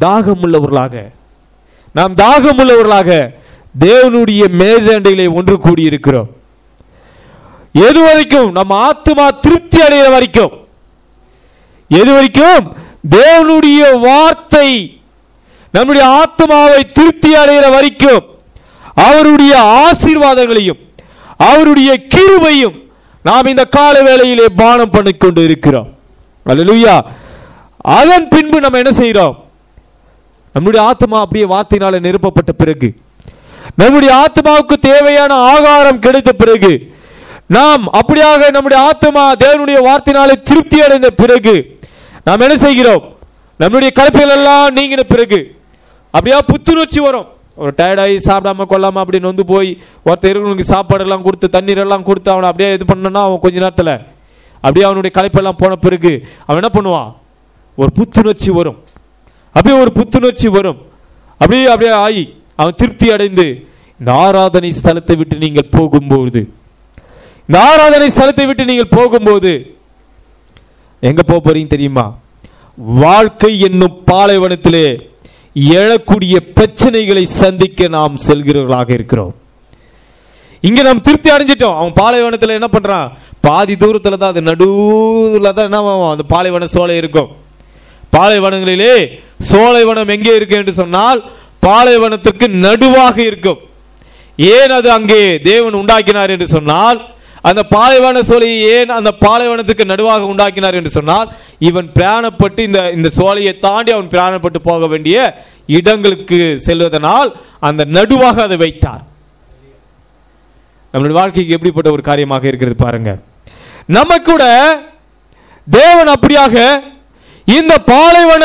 தாகமுள்ளவர்களாக தேவனுடைய மேஜண்டையிலே ஒன்று கூடி இருக்கிறோம். எது வரைக்கும்? நம்ம ஆத்துமா திருப்தி அடைகிற வரைக்கும். எது வரைக்கும்? தேவனுடைய வார்த்தை நம்முடைய ஆத்துமாவை திருப்தி அடைகிற வரைக்கும் அவருடைய ஆசீர்வாதங்களையும் அவருடைய கிருபையும் நாம் இந்த கால வேளையிலே பானம் பண்ணிக்கொண்டு இருக்கிறோம். அல்லேலூயா. அதன் பின்பு நம்ம என்ன செய்கிறோம்? நம்முடைய ஆத்மா அப்படியே வார்த்தையினால நிரப்பப்பட்ட பிறகு நம்முடைய ஆத்மாவுக்கு தேவையான ஆகாரம் கிடைத்த பிறகு, நாம் அப்படியாக நம்முடைய ஆத்மா தேவனுடைய வார்த்தையினாலே திருப்தி அடைந்த பிறகு நாம் என்ன செய்கிறோம்? நம்முடைய கலப்பைகள் எல்லாம் நீங்கின பிறகு அப்படியா புத்துணர்ச்சி வரும். ஒரு டயர்டாகி சாப்பிடாம கொள்ளாம அப்படின்னு வந்து போய் ஒருத்தர் இருக்கிறவங்களுக்கு சாப்பாடு எல்லாம் கொடுத்து தண்ணீர் எல்லாம் கொடுத்து அவனை அப்படியே இது பண்ணனா அவன் கொஞ்ச நேரத்தில் அப்படியே அவனுடைய களைப்பெல்லாம் போன பிறகு அவன் என்ன பண்ணுவான்? ஒரு புத்துணர்ச்சி வரும். அப்படியே ஒரு புத்துணர்ச்சி வரும். அப்படியே அப்படியே ஆகி அவன் திருப்தி அடைந்து இந்த ஆராதனை ஸ்தலத்தை விட்டு நீங்கள் போகும்போது, இந்த ஆராதனை ஸ்தலத்தை விட்டு நீங்கள் போகும்போது எங்க போறீங்க தெரியுமா? வாழ்க்கை என்னும் பாலைவனத்திலே எழக்கூடிய பிரச்சனைகளை சந்திக்க நாம் செல்கிறவர்களாக இருக்கிறோம். இங்க நாம் திருப்தி அடைஞ்சிட்டோம். அவன் பாலைவனத்தில் என்ன பண்றான்? பாதி தூரத்துல தான், அது நடுவுல தான் என்ன அந்த பாலைவன சோலை இருக்கும். பாலைவனங்களிலே சோலைவனம் எங்கே இருக்கு என்று சொன்னால் பாலைவனத்திற்கு நடுவாக இருக்கும். ஏன் அது அங்கே தேவன் உண்டாக்கினார் என்று சொன்னால், அந்த பாலைவன சோலையை ஏன் அந்த பாலைவனத்துக்கு நடுவாக உண்டாக்கினார் என்று சொன்னால், இவன் பிரயாணப்பட்டு இந்த சோலையை தாண்டி அவன் பிரயாணப்பட்டு போக வேண்டிய இடங்களுக்கு செல்வதனால் அந்த நடுவாக அதை வைத்தார். நம்மளுடைய வாழ்க்கைக்கு எப்படிப்பட்ட ஒரு காரியமாக இருக்கிறது பாருங்க. நம்ம கூட தேவன் அப்படியாக இந்த பாலைவன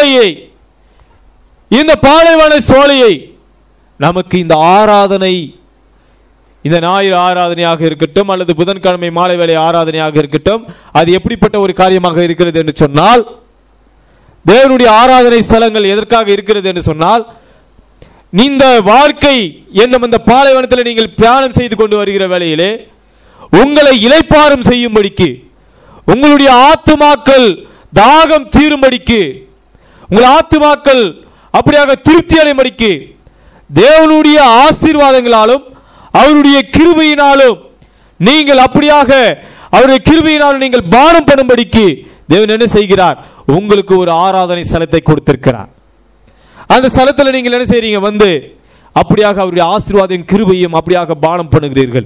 சோலையை நமக்கு இந்த ஆராதனை, இந்த ஞாயிறு ஆராதனையாக இருக்கட்டும் அல்லது புதன்கிழமை மாலை வேளை ஆராதனையாக இருக்கட்டும், அது எப்படிப்பட்ட ஒரு காரியமாக இருக்கிறது என்று சொன்னால், தேவனுடைய ஆராதனை ஸ்தலங்கள் எதற்காக இருக்கிறது என்று சொன்னால், இந்த வாழ்க்கை என்னும் இந்த பாலைவனத்தில் நீங்கள் பிரயாணம் செய்து கொண்டு வருகிற வேளையிலே உங்களை இளைப்பாறும் செய்யும்படிக்கு, உங்களுடைய ஆத்துமாக்கள் தாகம் தீரும்படிக்கு, உங்கள் ஆத்துமாக்கள் அப்படியாக திருப்தி அடையும்படிக்கு தேவனுடைய ஆசீர்வாதங்களாலும் அவருடைய கிருபையினாலும் நீங்கள் அப்படியாக அவருடைய கிருபையினாலும் நீங்கள் பானம் பண்ணும்படிக்கு தேவன் என்ன செய்கிறார்? உங்களுக்கு ஒரு ஆராதனை ஸ்தலத்தை கொடுத்திருக்கிறார். அந்த ஸ்தலத்தில் நீங்கள் என்ன செய்றீங்க? வந்து அப்படியாக அவருடைய ஆசீர்வாதம் கிருபையும் அப்படியாக பானம் பண்ணுகிறீர்கள்.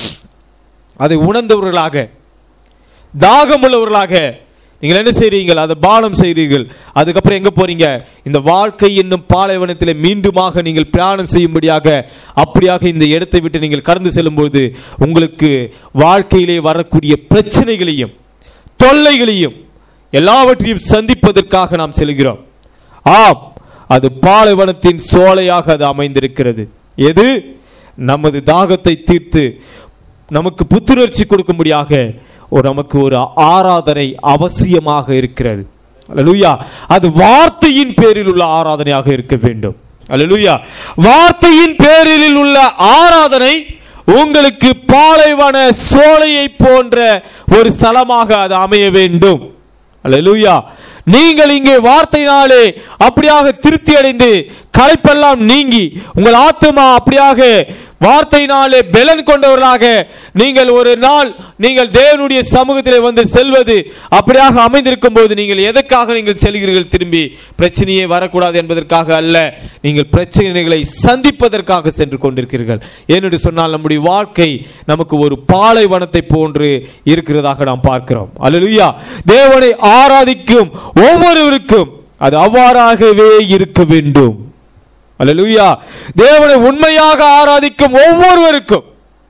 அதை உணர்ந்தவர்களாக, தாகம் உள்ளவர்களாக நீங்கள் என்ன செய்றீர்கள்? அதை பானம் செய்கிறீர்கள். அதுக்கப்புறம் எங்க போறீங்க? இந்த வாழ்க்கை என்னும் பாலைவனத்தில் மீண்டுமாக நீங்கள் பிரயாணம் செய்யும்படியாக அப்படியாக இந்த இடத்தை விட்டு நீங்கள் கடந்து செல்லும்போது உங்களுக்கு வாழ்க்கையிலே வரக்கூடிய பிரச்சனைகளையும் தொல்லைகளையும் எல்லாவற்றையும் சந்திப்பதற்காக நாம் செல்கிறோம். ஆம், அது பாலைவனத்தின் சோலையாக அது அமைந்திருக்கிறது. எது? நமது தாகத்தை தீர்த்து நமக்கு புத்துணர்ச்சி கொடுக்கும்படியாக நமக்கு ஒரு ஆராதனை அவசியமாக இருக்கிறது. அல்லேலூயா. அது வார்த்தையின் பேரில் உள்ள ஆராதனையாக இருக்க வேண்டும். அல்லேலூயா. வார்த்தையின் பேரில் உள்ள ஆராதனை உங்களுக்கு பாலைவன சோலையை போன்ற ஒரு ஸ்தலமாக அது அமைய வேண்டும். அல்லேலூயா. நீங்கள் இங்கே வார்த்தையினாலே அப்படியாக திருப்தி அடைந்து களைப்பெல்லாம் நீங்கி உங்கள் ஆத்துமா அப்படியாக வார்த்தையினாலே பலன் கொண்டவர்களாக நீங்கள் ஒரு நாள் நீங்கள் தேவனுடைய சமூகத்திலே வந்து செல்வது அப்படியாக அமைந்திருக்கும் போது நீங்கள் எதற்காக நீங்கள் செல்கிறீர்கள்? திரும்பி பிரச்சனையே வரக்கூடாது என்பதற்காக அல்ல, நீங்கள் பிரச்சனைகளை சந்திப்பதற்காக சென்று கொண்டிருக்கிறீர்கள். ஏனென்று சொன்னால் நம்முடைய வாழ்க்கை நமக்கு ஒரு பாலைவனத்தை போன்று இருக்கிறதாக நாம் பார்க்கிறோம். அல்லேலூயா. தேவனை ஆராதிக்கும் ஒவ்வொருவருக்கும் அது அவ்வாறாகவே இருக்க வேண்டும். அல்லேலூயா. தேவனை உண்மையாக ஆராதிக்கும் ஒவ்வொருவருக்கும்,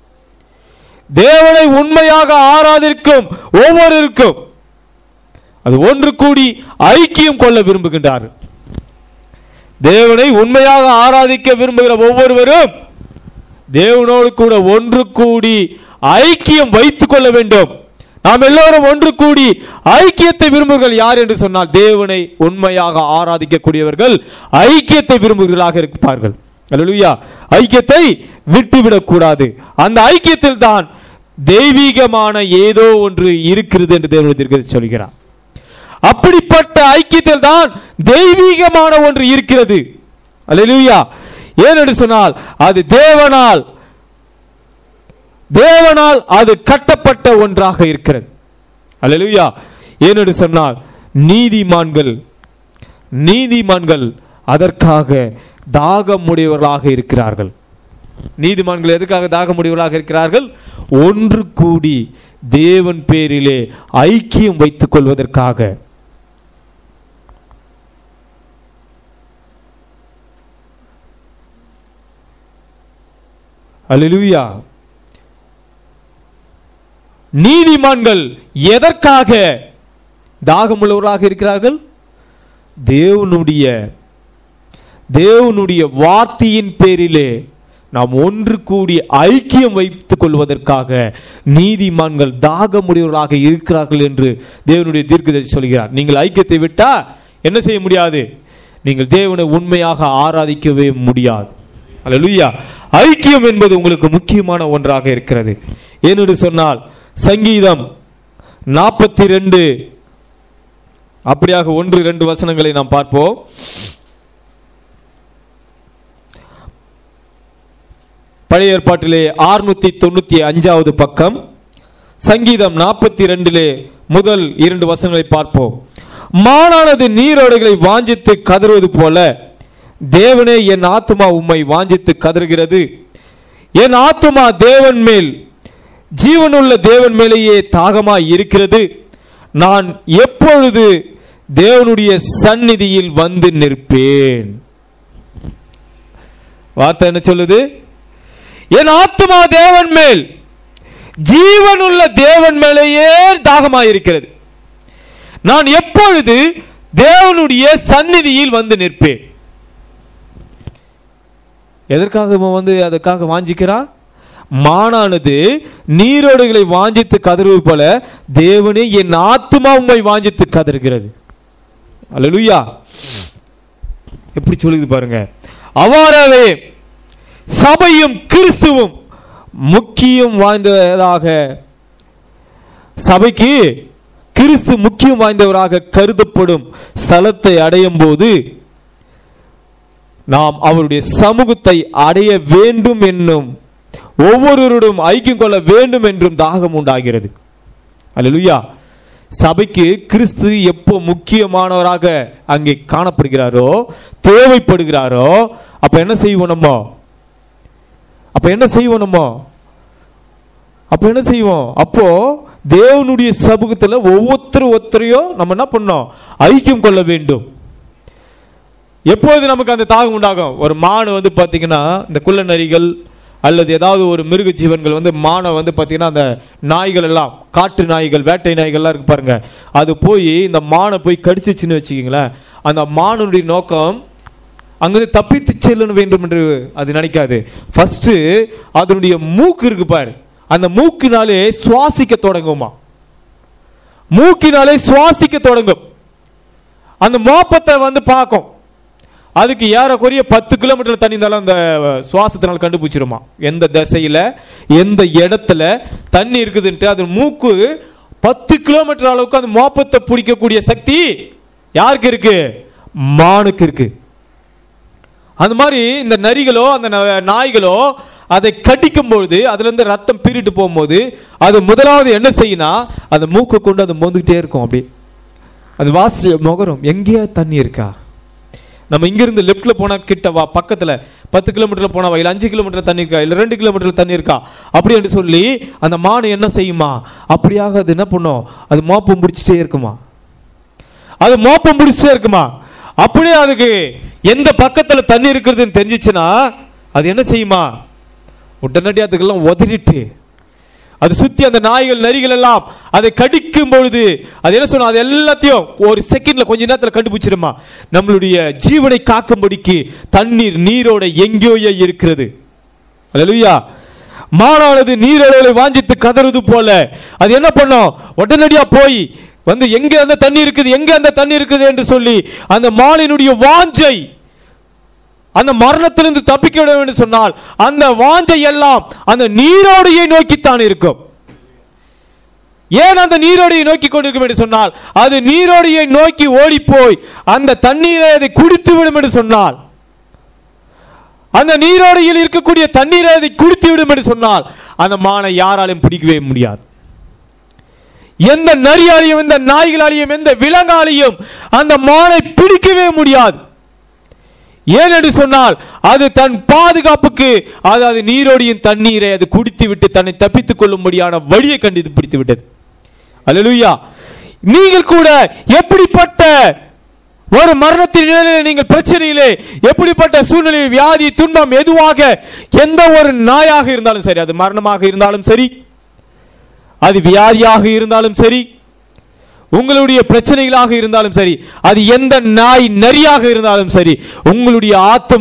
தேவனை உண்மையாக ஆராதிக்கும் ஒவ்வொருவருக்கும் அது ஒன்று கூடி ஐக்கியம் கொள்ள விரும்புகின்றார்கள். தேவனை உண்மையாக ஆராதிக்க விரும்புகிற ஒவ்வொருவரும் தேவனோடு கூட ஒன்று கூடி ஐக்கியம் வைத்துக் கொள்ள வேண்டும். நாம் எல்லோரும் ஒன்று கூடி ஐக்கியத்தை விரும்புகிறவர்கள் யார் என்று சொன்னால், தேவனை உண்மையாக ஆராதிக்கக்கூடியவர்கள் ஐக்கியத்தை விரும்புகிறவர்களாக இருப்பார்கள். அல்லேலூயா. ஐக்கியத்தை விட்டுவிடக் கூடாது. அந்த ஐக்கியத்தில் தான் தெய்வீகமான ஏதோ ஒன்று இருக்கிறது என்று தேவனுடைய சொல்கிறார். அப்படிப்பட்ட ஐக்கியத்தில் தான் தெய்வீகமான ஒன்று இருக்கிறது. அல்லேலூயா. ஏனென்று சொன்னால் அது தேவனால் அது கட்டப்பட்ட ஒன்றாக இருக்கிறது. அல்லேலூயா. ஏனென்று சொன்னால் நீதிமான்கள் அதற்காக தாகமுடையவர்களாக இருக்கிறார்கள். நீதிமான்கள் எதுக்காக தாகமுடையவர்களாக இருக்கிறார்கள்? ஒன்று கூடி தேவன் பேரிலே ஐக்கியம் வைத்துக் கொள்வதற்காக. அல்லேலூயா. நீதிமான்கள் எதற்காக தாகமுள்ளவர்களாக இருக்கிறார்கள்? தேவனுடைய வார்த்தையின் பேரிலே நாம் ஒன்று கூடி ஐக்கியம் வைத்துக் கொள்வதற்காக நீதிமான்கள் தாகமுடையவர்களாக இருக்கிறார்கள் என்று தேவனுடைய தீர்க்கதரிசி சொல்கிறார். நீங்கள் ஐக்கியத்தை விட்டா என்ன செய்ய முடியாது? நீங்கள் தேவனை உண்மையாக ஆராதிக்கவே முடியாது. அல்லேலூயா. ஐக்கியம் என்பது உங்களுக்கு முக்கியமான ஒன்றாக இருக்கிறது. ஏனென்று சொன்னால் சங்கீதம் 42 அப்படியாக 1-2 வசனங்களை நாம் பார்ப்போம். பழைய ஏற்பாட்டிலே 695வது பக்கம், சங்கீதம் 42 முதல் 2 வசனங்களை பார்ப்போம். மானானது நீரோடைகளை வாஞ்சித்து கதறுவது போல தேவனே என் ஆத்துமா உம்மை வாஞ்சித்து கதறுகிறது. என் ஆத்துமா தேவன் மேல், ஜீவனுள்ள தேவன் மேலேயே தாகமாய் இருக்கிறது. நான் எப்பொழுது தேவனுடைய சந்நிதியில் வந்து நிற்பேன். வார்த்தை என்ன சொல்லுது? என் ஆத்துமா தேவன் மேல், ஜீவனுள்ள தேவன் மேலேயே தாகமாய் இருக்கிறது. நான் எப்பொழுது தேவனுடைய சந்நிதியில் வந்து நிற்பேன். எதற்காக அதற்காக வாஞ்சிக்கிறான்? மானானது நீரோடைகளை வாஞ்சித்து கதறுவது போல தேவனே என் ஆத்துமா உம்மை வாஞ்சித்து கதறுகிறது. அல்லேலூயா. எப்படி சொல்லுது பாருங்க. அவ்வாறே சபையும் கிறிஸ்துவும் முக்கியம் வாய்ந்ததாக, சபைக்கு கிறிஸ்து முக்கியம் வாய்ந்தவராக கருதப்படும் ஸ்தலத்தை அடையும் போது நாம் அவருடைய சமூகத்தை அடைய வேண்டும் என்னும், ஒவ்வொருவருடன் ஐக்கியம் கொள்ள வேண்டும் என்றும் தாகம் உண்டாகிறது. அல்லேலூயா. சபைக்கு கிறிஸ்து எப்போ முக்கியமானவராக அங்கே காணப்படுகிறாரோ, தேவைப்படுகிறாரோ, அப்ப என்ன செய்வோம் நம்ம? அப்போ தேவனுடைய சமூகத்துல ஒவ்வொருத்தரையும் நம்ம என்ன பண்ணோம்? ஐக்கியம் கொள்ள வேண்டும். எப்போது நமக்கு அந்த தாகம் உண்டாகும்? ஒரு மானு பாத்தீங்கன்னா, இந்த குள்ள நரிகள் அல்லது ஏதாவது ஒரு மிருக ஜீவன்கள் மானை பாத்தீங்கன்னா, அந்த நாய்கள் எல்லாம், காட்டு நாய்கள், வேட்டை நாய்கள்லாம் இருக்கு பாருங்க, அது போய் இந்த மானை போய் கடிச்சிச்சுன்னு வச்சுக்கீங்களேன், அந்த மானுடைய நோக்கம் அங்கிருந்து தப்பித்து செல்ல வேண்டும் என்று அது நினைக்காது. ஃபர்ஸ்ட் அதனுடைய மூக்கு இருக்கு பாரு, அந்த மூக்கினாலே சுவாசிக்க தொடங்குமா, மூக்கினாலே சுவாசிக்க தொடங்கும். அந்த மோப்பத்தை பார்க்கும். அதுக்கு ஏறக்குறைய 10 கிலோமீட்டர் தண்ணி இருந்தாலும் அந்த சுவாசத்தினால் கண்டுபிடிச்சிருமா எந்த திசையில எந்த இடத்துல தண்ணி இருக்குதுன்ட்டு. அது மூக்கு 10 கிலோமீட்டர் அளவுக்கு அந்த மோப்பத்தை பிடிக்கக்கூடிய சக்தி யாருக்கு இருக்கு? மானுக்கு இருக்கு. அந்த மாதிரி இந்த நரிகளோ அந்த நாய்களோ அதை கடிக்கும் பொழுது அதுல இருந்து ரத்தம் பீறிட்டு போகும்போது அது முதலாவது என்ன செய்யணும்? அந்த மூக்கை கொண்டு அது மோந்துகிட்டே இருக்கும். அப்படி அது வாசி முகரும், எங்கேயா தண்ணி இருக்கா? நம்ம இங்கிருந்து லெப்ட்ல போனா கிட்ட வா, பக்கத்துல 10 கிலோமீட்டர்ல போனா இல்ல 5 கிலோமீட்டர் தண்ணி இருக்கா, இல்ல 2 கிலோமீட்டர்ல தண்ணி இருக்கா, அப்படி என்று சொல்லி அந்த மான் என்ன செய்யுமா? அப்படியாக அது என்ன பண்ணும்? அது மோப்பம் பிடிச்சிட்டே இருக்குமா, அது மோப்பம் பிடிச்சிட்டே இருக்குமா. அப்படியே அதுக்கு எந்த பக்கத்துல தண்ணி இருக்குதுன்னு தெரிஞ்சிச்சுன்னா அது என்ன செய்யுமா? உடனடியாக அதுக்கெல்லாம் உதறிட்டு அது சுத்தி அந்த நாய்கள் நரிகள் எல்லாம் அதை கடிக்கும் பொழுது அது என்ன சொன்னா? அது எல்லாத்தையும் ஒரு செகண்ட்ல கொஞ்ச நேரத்தில் கண்டுபிடிச்சிருமா. நம்மளுடைய ஜீவனை காக்கும்படிக்கு தண்ணீர் நீரோட எங்கேயோ இருக்கிறது. அல்லேலூயா. மானானது நீரோடைகளை வாஞ்சித்து கதறுது போல அது என்ன பண்ணும்? உடனடியா போய் எங்க அந்த தண்ணி இருக்குது, எங்க அந்த தண்ணி இருக்குது என்று சொல்லி அந்த மானினுடைய வாஞ்சை, அந்த மரணத்திலிருந்து தப்பிக்க வேண்டும் என்று சொன்னால் அந்த வாஞ்சை எல்லாம் அந்த நீரோடையை நோக்கித்தான் இருக்கும். ஏன் அந்த நீரோடையை நோக்கி கொண்டிருக்கும் என்று சொன்னால் அது நீரோடையை நோக்கி ஓடி போய் அந்த தண்ணீரை அதை குடித்து விடும் என்று சொன்னால், அந்த நீரோடையில் இருக்கக்கூடிய தண்ணீரை அதை குடித்து விடும் என்று சொன்னால் அந்த மானை யாராலையும் பிடிக்கவே முடியாது. எந்த நரியாலையும் எந்த நாய்களாலையும் எந்த விலங்காலையும் அந்த மானை பிடிக்கவே முடியாது. ஏன் என்று சொன்னால் அது தன் பாதுகாப்புக்கு அதாவது நீரோடையின் தண்ணீரை அது குடித்து விட்டு தன்னை தப்பித்துக் கொள்ளும்படியான வழியை கண்டுபிடித்து விட்டது. அல்லேலூயா. நீங்கள் கூட எப்படிப்பட்ட ஒரு மரணத்தின் நிலையிலே நீங்கள் பிரச்சனையிலே எப்படிப்பட்ட சூழ்நிலை, வியாதி, துன்பம், எதுவாக எந்த ஒரு நாயாக இருந்தாலும் சரி, அது மரணமாக இருந்தாலும் சரி, அது வியாதியாக இருந்தாலும் சரி, உங்களுடைய பிரச்சனைகளாக இருந்தாலும் சரி, அது எந்த நாய் நரியாக இருந்தாலும் சரி, உங்களுடைய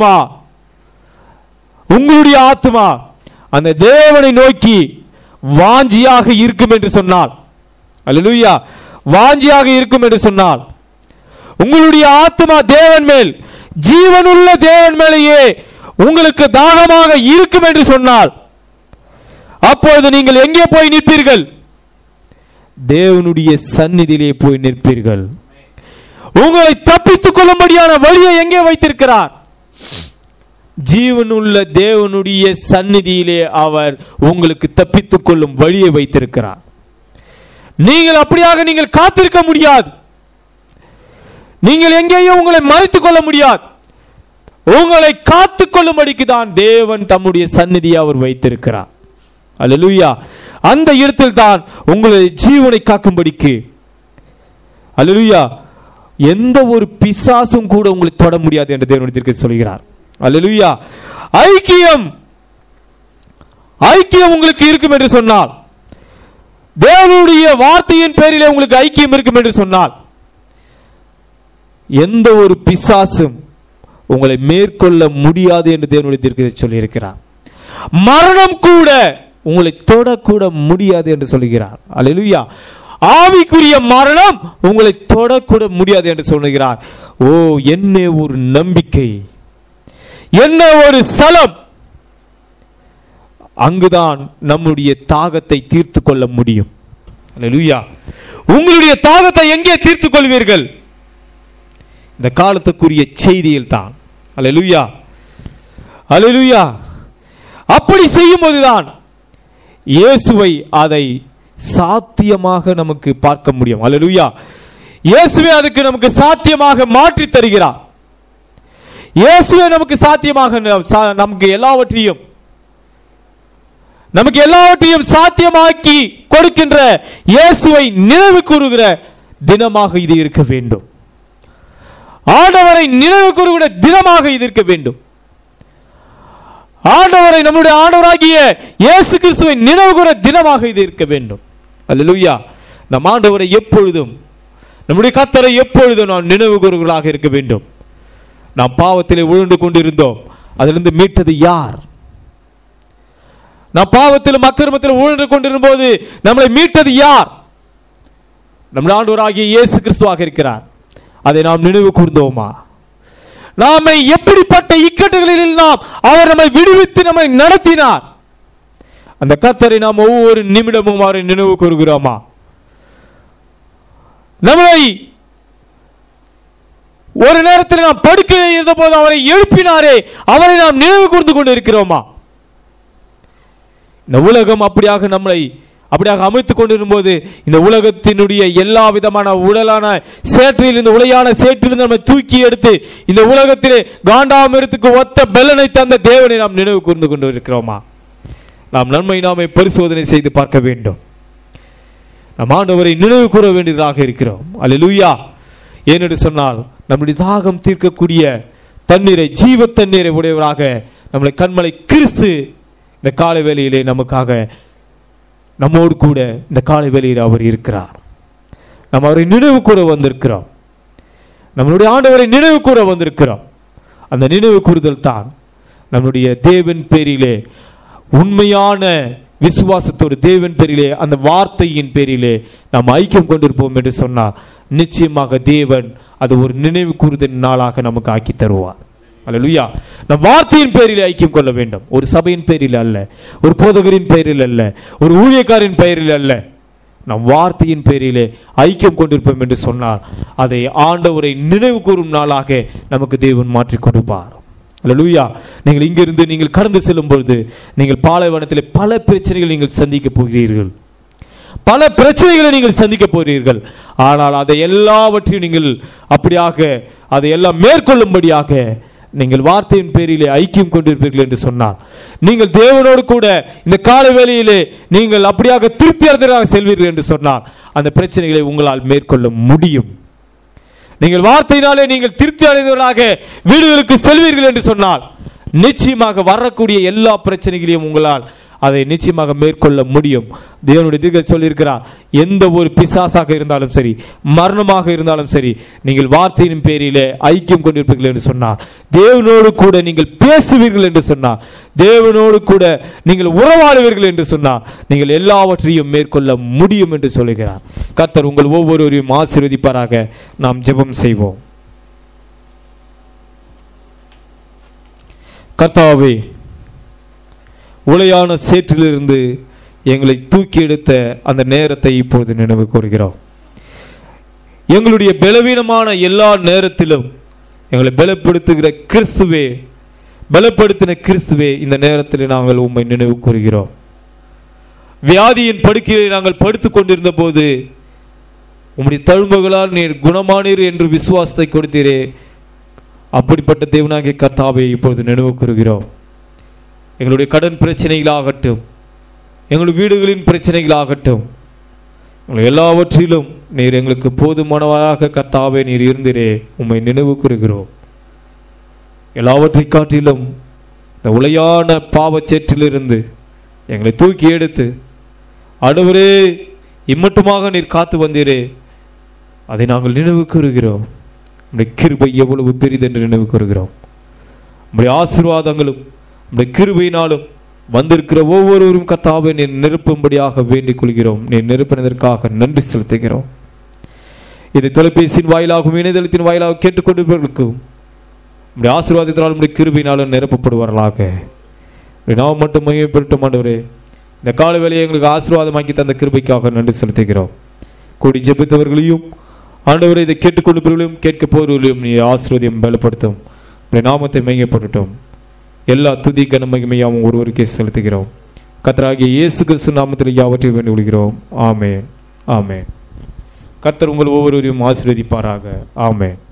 ஆத்மா அந்த தேவனை நோக்கி வாஞ்சியாக இருக்கும் என்று சொன்னால், அல்லேலூயா, வாஞ்சியாக இருக்கும் என்று சொன்னால், உங்களுடைய ஆத்மா தேவன் மேல், ஜீவனுள்ள தேவன் மேலேயே உங்களுக்கு தாகமாக இருக்கும் என்று சொன்னால், அப்பொழுது நீங்கள் எங்கே போய் நிற்பீர்கள்? தேவனுடைய சந்நிதியிலே போய் நிற்பீர்கள். உங்களை தப்பித்துக் கொள்ளும்படியான வழியை எங்கே வைத்திருக்கிறார்? ஜீவனுள்ள தேவனுடைய சந்நிதியிலே அவர் உங்களுக்கு தப்பித்துக் கொள்ளும் வழியை வைத்திருக்கிறார். நீங்கள் அப்படியாக நீங்கள் காத்திருக்க முடியாது. நீங்கள் எங்கேயும் உங்களை மறைத்துக் கொள்ள முடியாது. உங்களை காத்துக் கொள்ளும்படிக்கு தான் தேவன் தம்முடைய சந்நிதியை அவர் வைத்திருக்கிறார். அல்லேலூயா. அந்த இடத்தில் தான் உங்களுடைய ஜீவனை காக்கும்படிக்கு, அல்லேலூயா, எந்த ஒரு பிசாசும் கூட உங்களை தொட முடியாது என்று தேவனுடைய சொல்கிறார். அல்லேலூயா. ஐக்கியம் உங்களுக்கு இருக்கும் என்று சொன்னால், தேவனுடைய வார்த்தையின் பேரிலே உங்களுக்கு ஐக்கியம் இருக்கும் என்று சொன்னால், எந்த ஒரு பிசாசும் உங்களை மேற்கொள்ள முடியாது என்று தேவனுடைய தீர்க்கதரிசி சொல்லியிருக்கிறார். மரணம் கூட உங்களை தொடக்கூட முடியாது என்று சொல்லுகிறார். அல்லேலூயா. ஆவிக்குரிய மரணம் உங்களை தொடக்கூட முடியாது என்று சொல்லுகிறார். ஓ, என்ன ஒரு நம்பிக்கை, என்ன ஒரு ஸ்தலம்! அங்குதான் நம்முடைய தாகத்தை தீர்த்து கொள்ள முடியும். அல்லேலூயா. உங்களுடைய தாகத்தை எங்கே தீர்த்து கொள்வீர்கள்? இந்த காலத்துக்குரிய செய்தியில் தான். அல்லேலூயா, அல்லேலூயா. அப்படி செய்யும் போதுதான் இயேசுவை அதை சாத்தியமாக நமக்கு பார்க்க முடியும். அல்லேலூயா. இயேசுவே அதுக்கு நமக்கு சாத்தியமாக மாற்றி தருகிறார். இயேசுவே நமக்கு சாத்தியமாக நமக்கு எல்லாவற்றையும் சாத்தியமாக்கி கொடுக்கின்ற இயேசுவை நினைவு கூறுகிற தினமாக இது இருக்க வேண்டும். ஆண்டவரை நினைவு கூறுகிற தினமாக இது இருக்க வேண்டும். ஆண்டவரை, நம்முடைய ஆண்டவராகிய இயேசு கிறிஸ்துவை நினைவு கூற தினமாக இது இருக்க வேண்டும். அல்லேலூயா. நம் ஆண்டவரை எப்பொழுதும், நம்முடைய கர்த்தரை எப்பொழுதும் நாம் நினைவு கூறுகளாக இருக்க வேண்டும். நாம் பாவத்திலே விழுந்து கொண்டிருந்தோம், அதிலிருந்து மீட்டது யார்? நாம் பாவத்திலும் அக்கிரமத்திலும் விழுந்து கொண்டிருக்கும் போது நம்மளை மீட்டது யார்? நம்முடைய ஆண்டவராகிய இயேசு கிறிஸ்துவாக இருக்கிறார். அதை நாம் நினைவு கூர்ந்தோமா? நாமை எப்படிப்பட்ட இக்கட்டுகளில் நாம் அவர் நம்மை விடுவித்து நம்மை நடத்தினார். அந்த கர்த்தரை நாம் ஒவ்வொரு நிமிடமும் அவரை நினைவு கூறுகிறோமா? நம்மை ஒரு நேரத்தில் நாம் படுக்கையில் இருந்த போது அவரை எழுப்பினாரே, அவரை நாம் நினைவு கூர்ந்து கொண்டு இருக்கிறோமா? இந்த உலகம் அப்படியாக நம்மளை அமைத்துக் கொண்டிருக்கும் போது, இந்த உலகத்தினுடைய எல்லா விதமான உடலான சேற்றில், இந்த உலையான சேற்றிலிருந்து நம்மை தூக்கி எடுத்து இந்த உலகத்திலே காண்டாமிரத்துக்கு ஒத்த பெலனை தந்த தேவனை நாம் நினைவு கூர்ந்து கொண்டு இருக்கிறோமா? நாம் நாமே பரிசோதனை செய்து பார்க்க வேண்டும். நம் ஆண்டவரை நினைவு கூற வேண்டியதாக இருக்கிறோம். அல்லேலூயா. ஏனென்று சொன்னால், நம்முடைய தாகம் தீர்க்கக்கூடிய தண்ணீரை, ஜீவ தண்ணீரை உடையவராக நம்முடைய கண்மலை கிறிஸ்து இந்த காலை வேளையிலே நமக்காக நம்மோடு கூட இந்த காலை வேளையில் அவர் இருக்கிறார். நாம் அவரை நினைவு கூற வந்திருக்கிறோம். நம்மளுடைய ஆண்டவரை நினைவு கூற வந்திருக்கிறோம். அந்த நினைவு கூறுதல் தான் நம்முடைய தேவன் பேரிலே உண்மையான விசுவாசத்தோடு, தேவன் பேரிலே, அந்த வார்த்தையின் பேரிலே நாம் ஐக்கியம் கொண்டிருப்போம் என்று சொன்னார். நிச்சயமாக தேவன் அது ஒரு நினைவு கூறுதல் நாளாக நமக்கு ஆக்கி தருவார். அல்லேலூயா. நம் வார்த்தையின் பேரில் ஐக்கியம் கொள்ள வேண்டும். ஒரு சபையின் பேரில் அல்ல, ஒரு போதகரின் பெயரில் அல்ல, ஒரு ஊழியக்காரின் பெயரில் அல்ல. நம் வார்த்தையின் பேரிலே ஐக்கியம் கொண்டிருப்போம் என்று சொன்னார். அதை ஆண்டவரை நினைவு கூறும் நாளாக நமக்கு தேவன் மாற்றிக் கொடுப்பார். அல்லேலூயா. நீங்கள் இங்கிருந்து நீங்கள் கடந்து செல்லும் பொழுது, நீங்கள் பாலைவனத்திலே பல பிரச்சனைகளை நீங்கள் சந்திக்க போகிறீர்கள். பல பிரச்சனைகளை நீங்கள் சந்திக்க போகிறீர்கள். ஆனால் அதை எல்லாவற்றையும் நீங்கள் அப்படியாக அதை எல்லாம் மேற்கொள்ளும்படியாக நீங்கள் வார்த்தையின் பேரிலே ஐக்கியம் கொண்டிருப்பீர்கள் என்று சொன்னார். நீங்கள் தேவனோடு கூட இந்த காலை வேளையிலே நீங்கள் அப்படியாக திருப்தி அடைந்ததாக செல்வீர்கள் என்று சொன்னார். அந்த பிரச்சனைகளை உங்களால் மேற்கொள்ள முடியும். நீங்கள் வார்த்தையினாலே நீங்கள் திருப்தி அடைந்தவர்களாக வீடுகளுக்கு செல்வீர்கள் என்று சொன்னால் நிச்சயமாக வரக்கூடிய எல்லா பிரச்சனைகளையும் உங்களால் அதை நிச்சயமாக மேற்கொள்ள முடியும். தேவனுடைய தீர்க்க சொல்லியிருக்கிறார், எந்த ஒரு பிசாசாக இருந்தாலும் சரி, மரணமாக இருந்தாலும் சரி, நீங்கள் வார்த்தையின் பேரிலே ஐக்கியம் கொண்டிருப்பீர்கள் என்று சொன்னார். தேவனோடு கூட நீங்கள் பேசுவீர்கள் என்று சொன்னார். தேவனோடு கூட நீங்கள் உறவாடுவீர்கள் என்று சொன்னார். நீங்கள் எல்லாவற்றையும் மேற்கொள்ள முடியும் என்று சொல்லுகிறார். கர்த்தர் உங்கள் ஒவ்வொருவரையும் ஆசீர்வதிப்பாராக. நாம் ஜெபம் செய்வோம். கர்த்தாவே, உளையான சேற்றிலிருந்து எங்களை தூக்கி எடுத்த அந்த நேரத்தை இப்போது நினைவு கூறுகிறோம். எங்களுடைய பலவீனமான எல்லா நேரத்திலும் எங்களை பலப்படுத்துகிற கிறிஸ்துவே, பலப்படுத்தின கிறிஸ்துவே, இந்த நேரத்தில் நாங்கள் உம்மை நினைவு கூறுகிறோம். வியாதியின் படுக்கையை நாங்கள் படுத்துக் கொண்டிருந்த போது உம்முடைய தழும்புகளால் நீர் குணமானீர் என்று விசுவாசத்தை கொடுத்தீரே, அப்படிப்பட்ட தேவனாகிய கர்த்தாவை இப்பொழுது நினைவு கூறுகிறோம். எங்களுடைய கடன் பிரச்சனைகளாகட்டும், எங்களுடைய வீடுகளின் பிரச்சனைகளாகட்டும், எல்லாவற்றிலும் நீர் எங்களுக்கு போதுமானவராக கர்த்தாவே நீர் இருந்தீரே, உம்மை நினைவு கூறுகிறோம். எல்லாவற்றை காட்டிலும் இந்த உளையான பாவச்சேற்றிலிருந்து எங்களை தூக்கி எடுத்து ஆண்டவரே இம்மட்டுமாக நீர் காத்து வந்தீரே, அதை நாங்கள் நினைவு கூறுகிறோம். உம்முடைய கிருபை எவ்வளவு பெரிதென்று நினைவு கூறுகிறோம். உம்முடைய ஆசீர்வாதங்களும் உம்முடைய கிருபையினாலும் வந்திருக்கிற ஒவ்வொருவரும் கர்த்தாவே நீர் நிரப்பும்படியாக வேண்டிக் கொள்கிறோம். நீர் நிரப்பினதற்காக நன்றி செலுத்துகிறோம். இதை தொலைபேசியின் வாயிலாகவும் இணையதளத்தின் வாயிலாக கேட்டுக்கொண்டிருப்பவர்களுக்கும் உம்முடைய ஆசீர்வாதத்தினால் உம்முடைய கிருபையினாலும் நிரப்பப்படுவார்களாக. நாம் மட்டும் மையப்பட்டு ஆண்டவரே, இந்த கால வேளையை எங்களுக்கு ஆசீர்வாதமாக்கி தந்த கிருபைக்காக நன்றி செலுத்துகிறோம். கூடி ஜெபித்தவர்களையும் ஆண்டவரை இதை கேட்டுக்கொண்டிருப்பவர்களையும் கேட்க போவர்களையும் நீ ஆசீர்வாதம் பலப்படுத்தும். நாமத்தை மையப்பட்டுட்டோம். எல்லா துதி கன மகிமையாவும் ஒருவருக்கே செலுத்துகிறோம். கர்த்தராகிய இயேசு கிறிஸ்து நாமத்தில் யாவற்றையும் வேண்டிக் கொள்கிறோம். ஆமென், ஆமென். கர்த்தர் உங்கள் ஒவ்வொருவரையும் ஆசீர்வதிப்பாராக. ஆமென்.